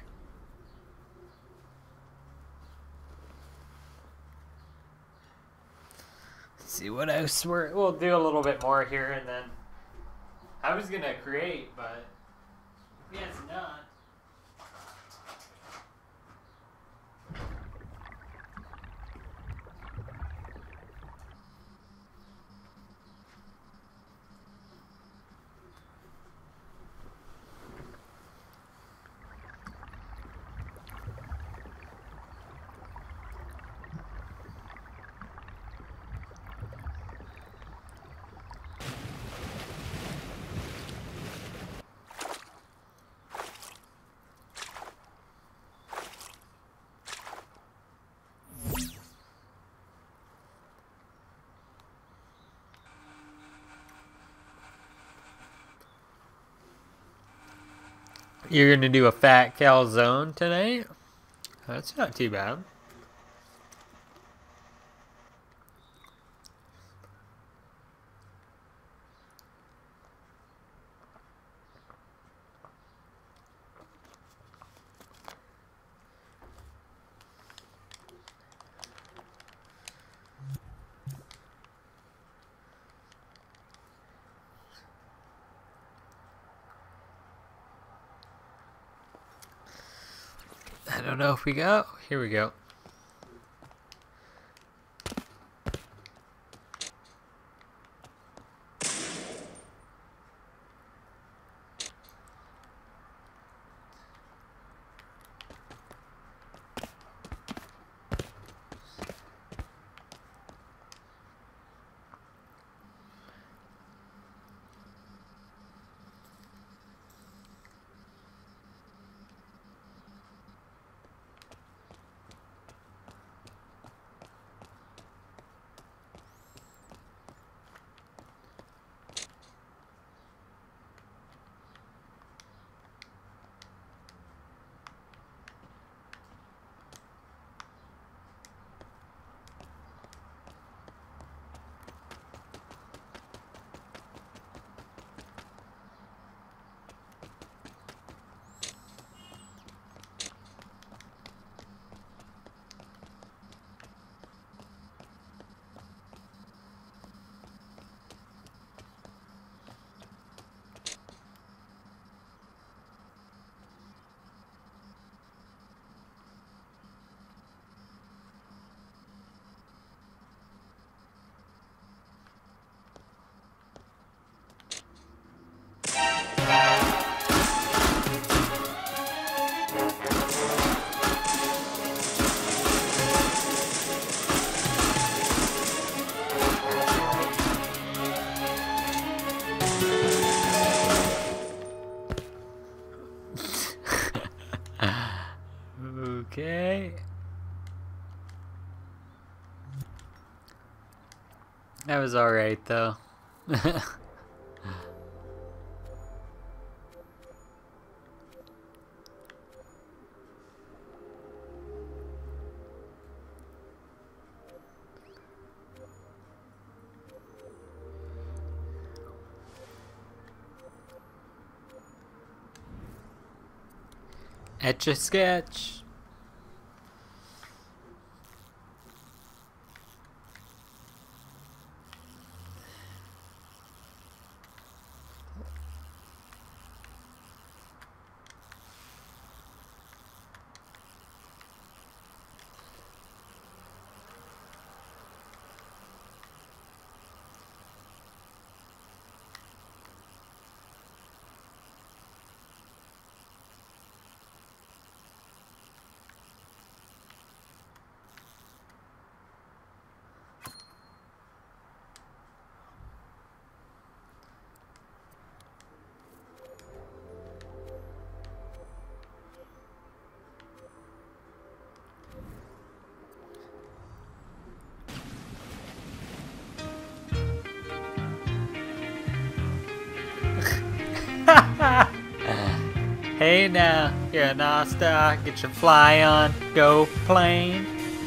S1: Let's see what else we'll do a little bit more here, and then I was gonna create, but yeah, it's not. You're gonna do a fat calzone tonight? That's not too bad. I don't know if we go. Here we go. Okay. That was alright though. Etch-a-sketch. Hey now, yeah, Nasta, get your fly on, go plane.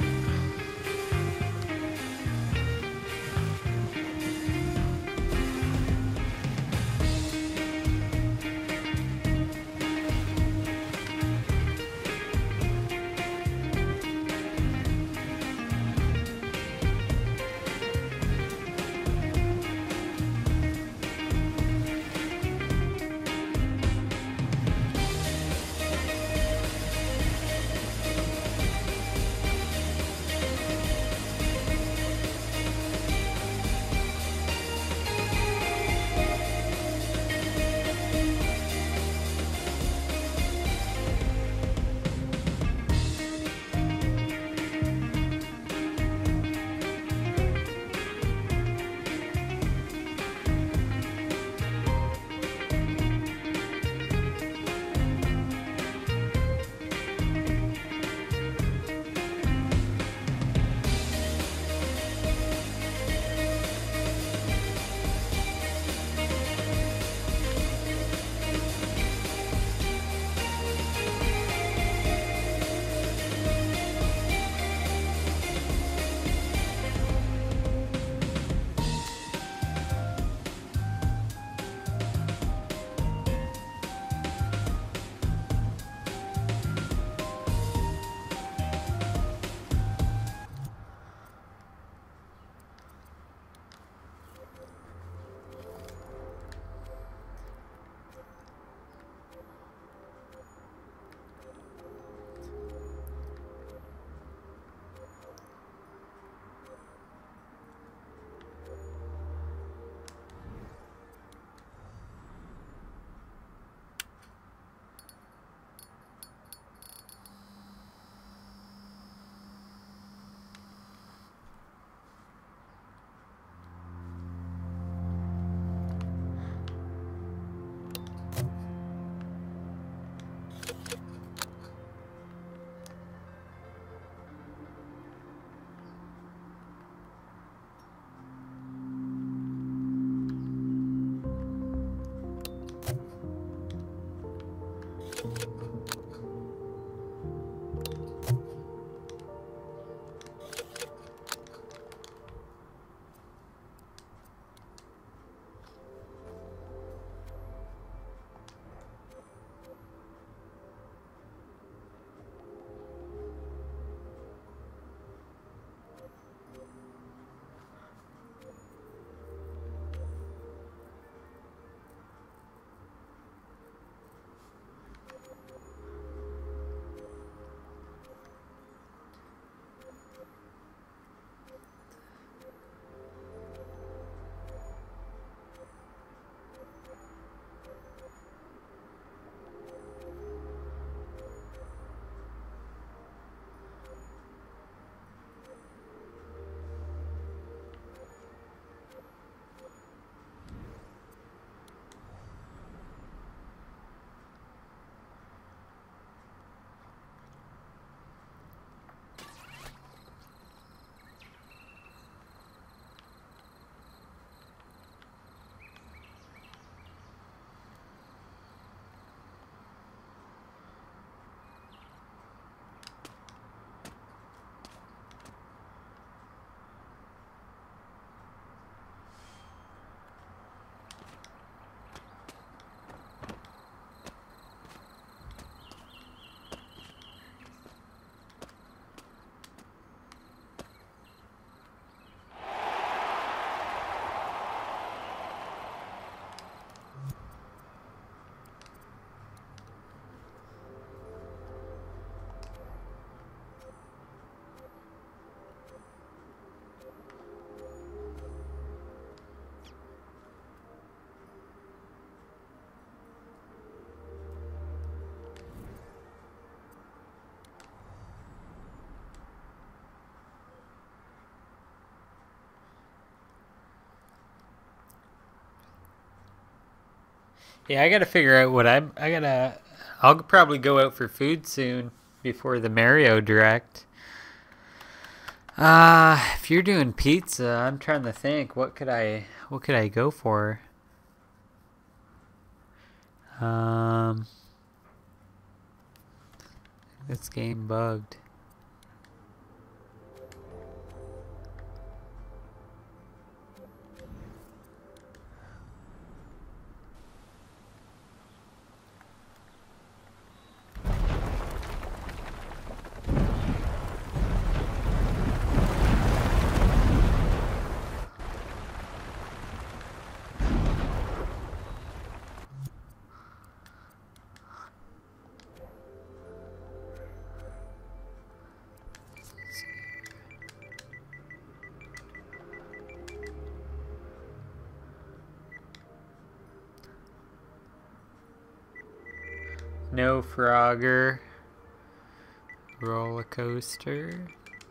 S1: Yeah, I gotta figure out what I'll probably go out for food soon before the Mario Direct. If you're doing pizza, I'm trying to think what could I go for? This game bugged. No Frogger. Roller coaster.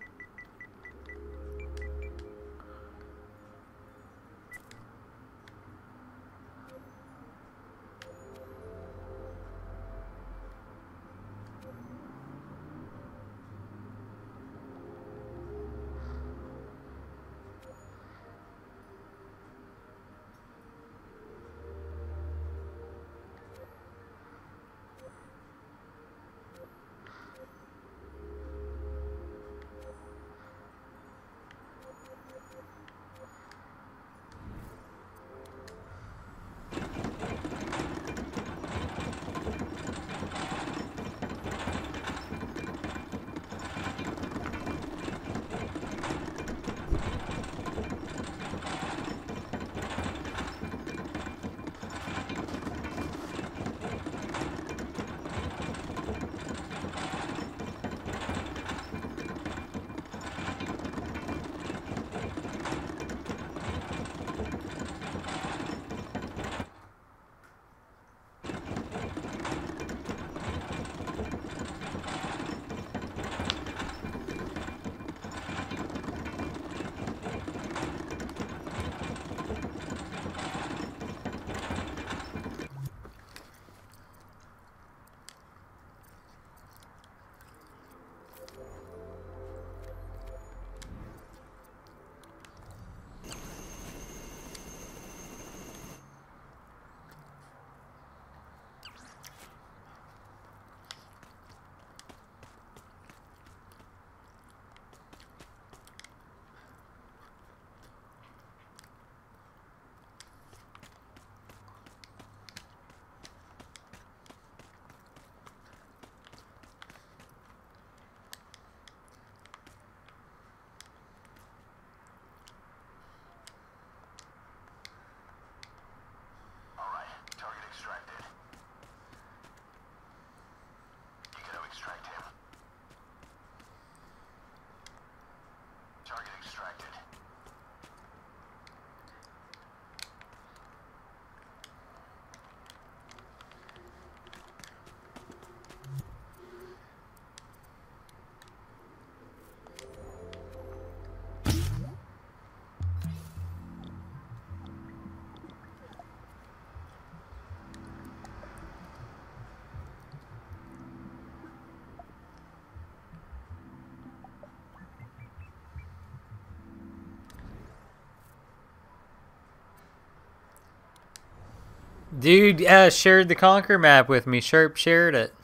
S1: Dude shared the Conquer map with me. Sharp shared it.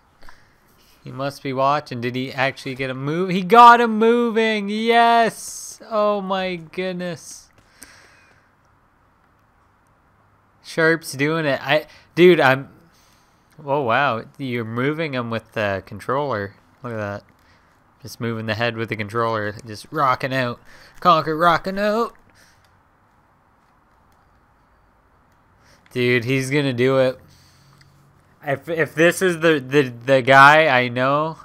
S1: He must be watching. Did he actually get him move? He got him moving. Yes. Oh my goodness. Sharp's doing it. Dude, I'm. Oh wow, you're moving him with the controller. Look at that. Just moving the head with the controller. Just rocking out. Conquer rocking out. Dude, he's gonna do it. If this is the guy I know,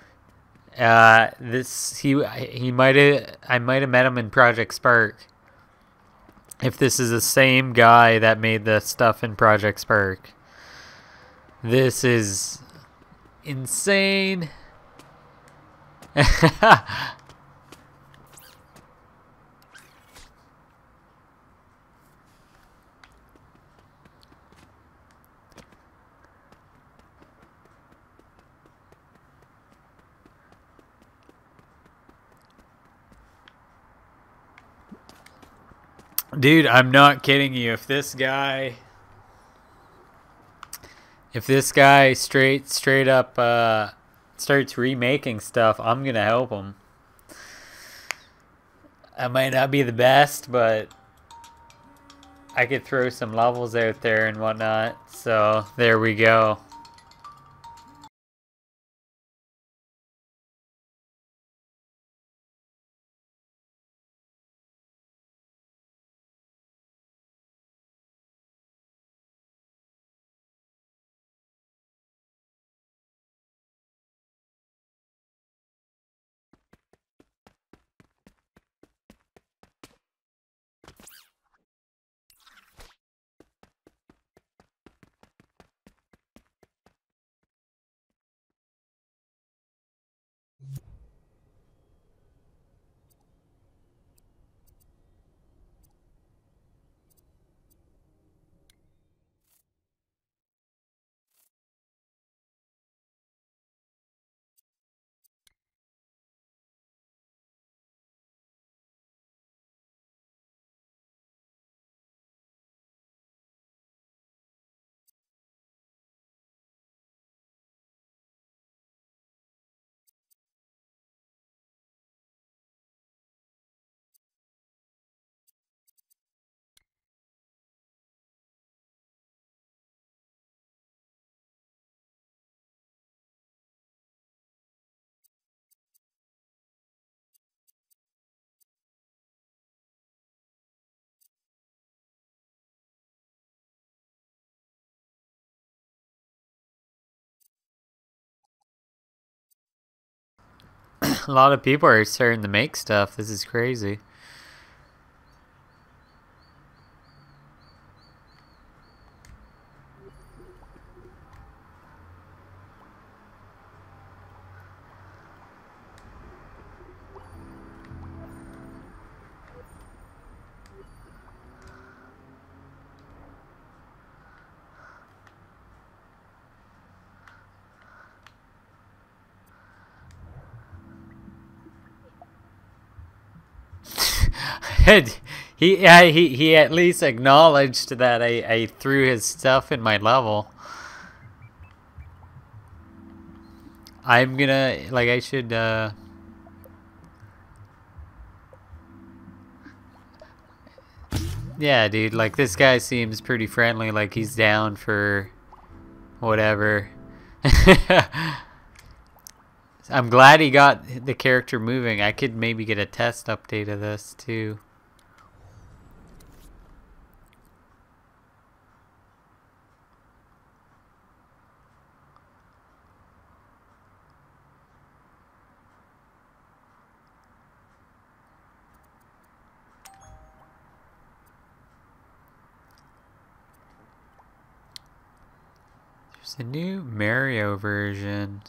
S1: he might have I might have met him in Project Spark. If this is the same guy that made the stuff in Project Spark, this is insane. Dude, I'm not kidding you. If this guy straight up starts remaking stuff, I'm gonna help him. I might not be the best, but I could throw some levels out there and whatnot. So there we go. A lot of people are starting to make stuff. This is crazy. he at least acknowledged that I threw his stuff in my level. I'm gonna, like, I should yeah, dude, like, this guy seems pretty friendly, like he's down for whatever. I'm glad he got the character moving. I could maybe get a test update of this too. There's a new Mario version.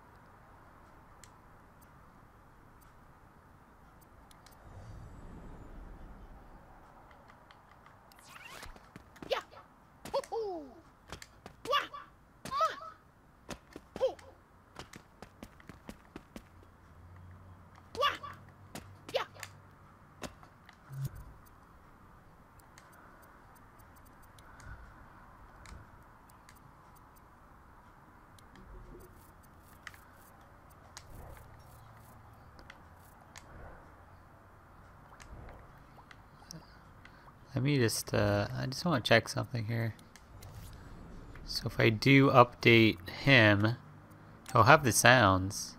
S1: Let me just, I just want to check something here. So if I do update him, he'll have the sounds.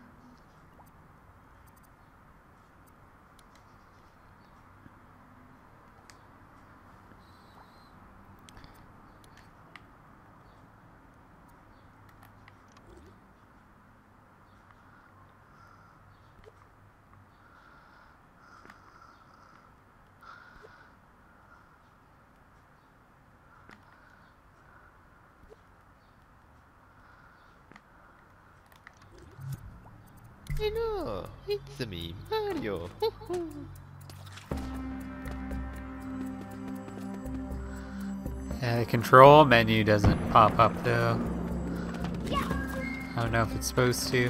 S3: Hello, it's me, Mario.
S1: Yeah, the control menu doesn't pop up though. I don't know if it's supposed to.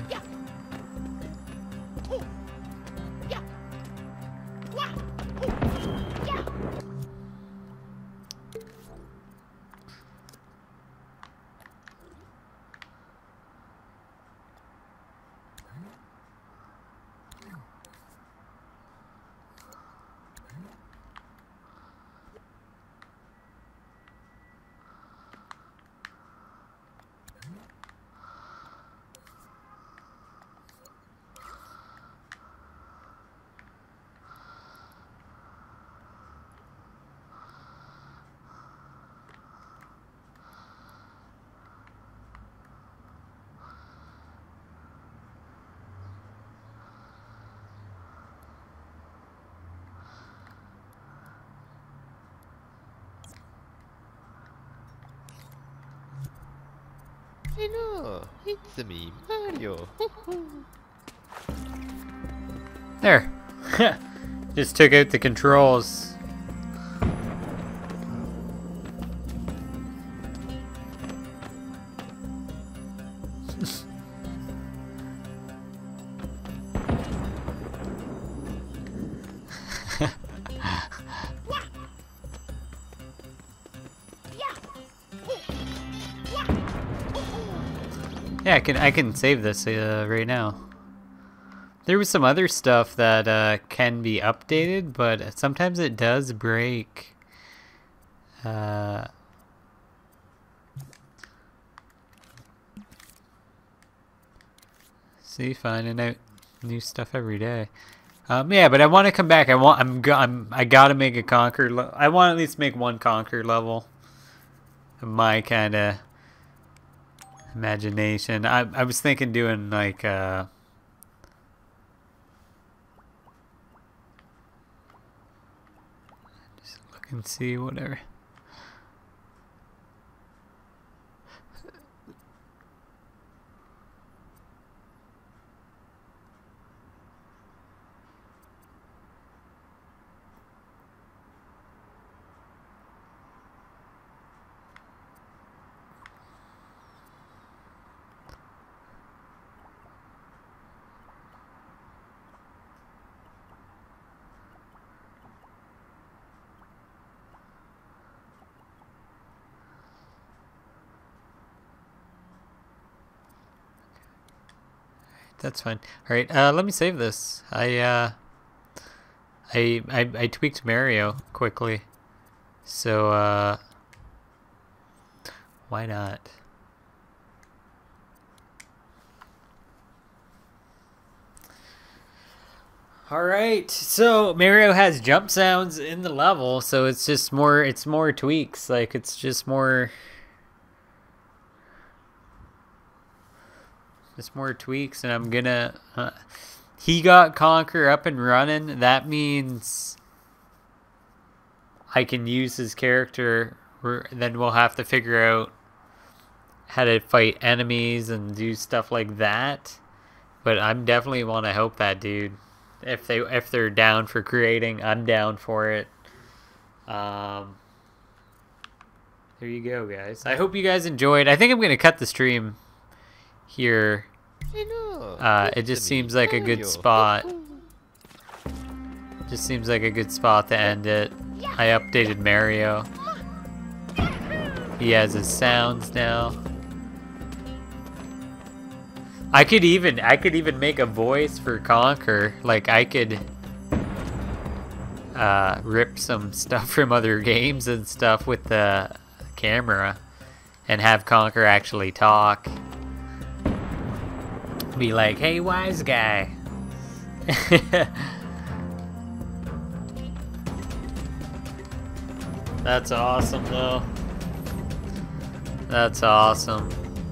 S3: I know, it's me, Mario.
S1: There. Just took out the controls. Yeah, I can save this right now. There was some other stuff that can be updated, but sometimes it does break. See, finding out new stuff every day. Yeah, but I want to come back. I gotta make a conquer. I want to at least make one conquer level. My kind of imagination. I was thinking doing like just look and see whatever. That's fine. All right, let me save this. I tweaked Mario quickly, so why not? All right, so Mario has jump sounds in the level, so it's just more. It's more tweaks. Like it's just more. Just more tweaks, and I'm gonna. He got Conquer up and running. That means I can use his character. Then we'll have to figure out how to fight enemies and do stuff like that. But I'm definitely want to help that dude. If they're down for creating, I'm down for it. There you go, guys. I hope you guys enjoyed. I think I'm gonna cut the stream here. It just seems like a good spot. Just seems like a good spot to end it. I updated Mario. He has his sounds now. I could even make a voice for Conquer. Like I could rip some stuff from other games and stuff with the camera and have Conquer actually talk. Be like, hey, wise guy. That's awesome, though. That's awesome.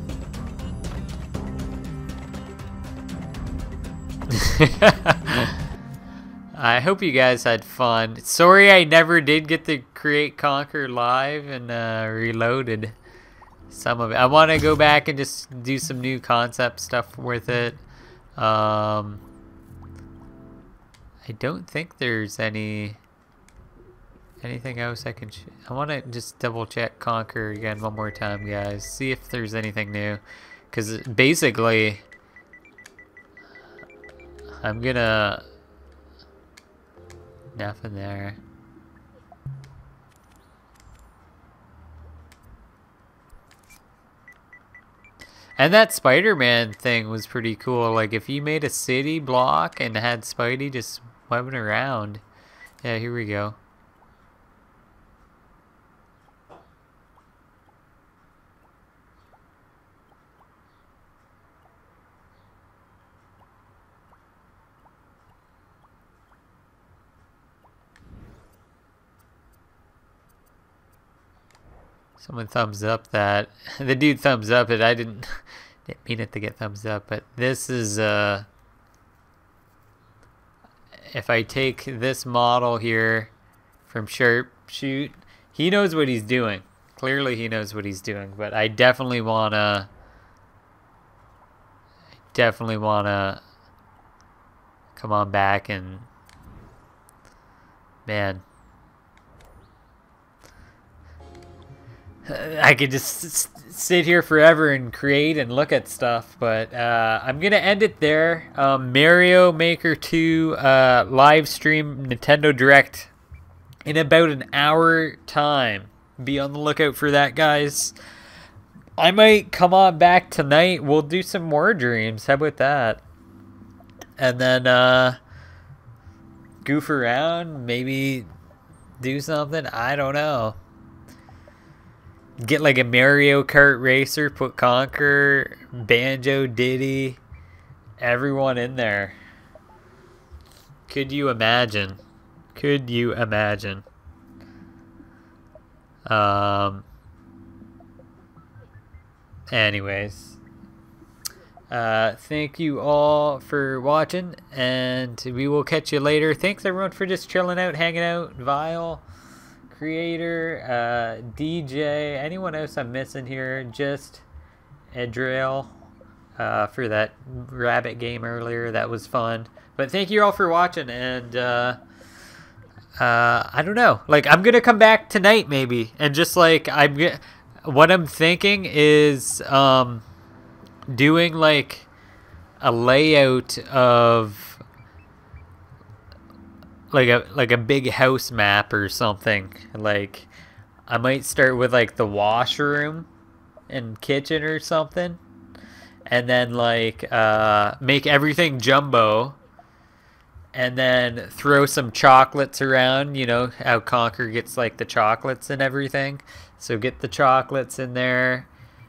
S1: I hope you guys had fun. Sorry I never did get to create Conquer live and reloaded some of it. I want to go back and just do some new concept stuff with it. I don't think there's anything else I can. I want to just double check Conquer again one more time, guys. See if there's anything new, because basically I'm gonna nothing there. And that Spider-Man thing was pretty cool. Like, if you made a city block and had Spidey just webbing around. Yeah, here we go. Someone thumbs up that. The dude thumbs up it. I didn't mean it to get thumbs up, but this is if I take this model here from Sharpshoot, he knows what he's doing. Clearly he knows what he's doing, but I definitely want to definitely want to come on back and, man, I could just sit here forever and create and look at stuff, but I'm gonna end it there. Mario Maker 2 live stream Nintendo Direct in about an hour time. Be on the lookout for that, guys. I might come on back tonight. We'll do some more dreams. How about that? And then goof around, maybe do something. I don't know. Get like a Mario Kart racer, put Conker, Banjo, Diddy, everyone in there. Could you imagine? Could you imagine? Anyways, thank you all for watching, and we will catch you later. Thanks everyone for just chilling out, hanging out. Vile, Creator, DJ, anyone else I'm missing here, just xxDrAiNxx for that rabbit game earlier. That was fun. But thank you all for watching, and I don't know, like I'm gonna come back tonight maybe, and just like what I'm thinking is doing like a layout of like a big house map or something. Like I might start with like the washroom and kitchen or something, and then like make everything jumbo, and then throw some chocolates around. You know how Conker gets like the chocolates and everything, so get the chocolates in there.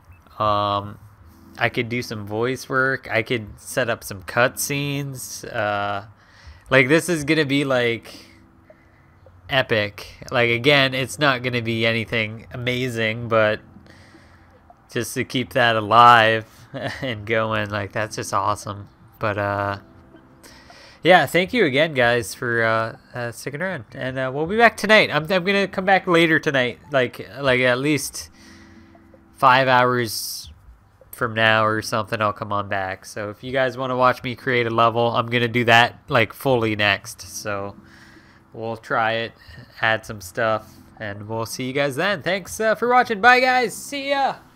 S1: I could do some voice work. I could set up some cutscenes. Like this is gonna be like epic. Like again, it's not gonna be anything amazing, but just to keep that alive and going, like that's just awesome. But yeah, thank you again, guys, for sticking around, and we'll be back tonight. I'm gonna come back later tonight, like at least 5 hours from now or something. I'll come on back. So if you guys want to watch me create a level, I'm gonna do that like fully next. So we'll try it, add some stuff, and we'll see you guys then. Thanks for watching. Bye, guys. See ya.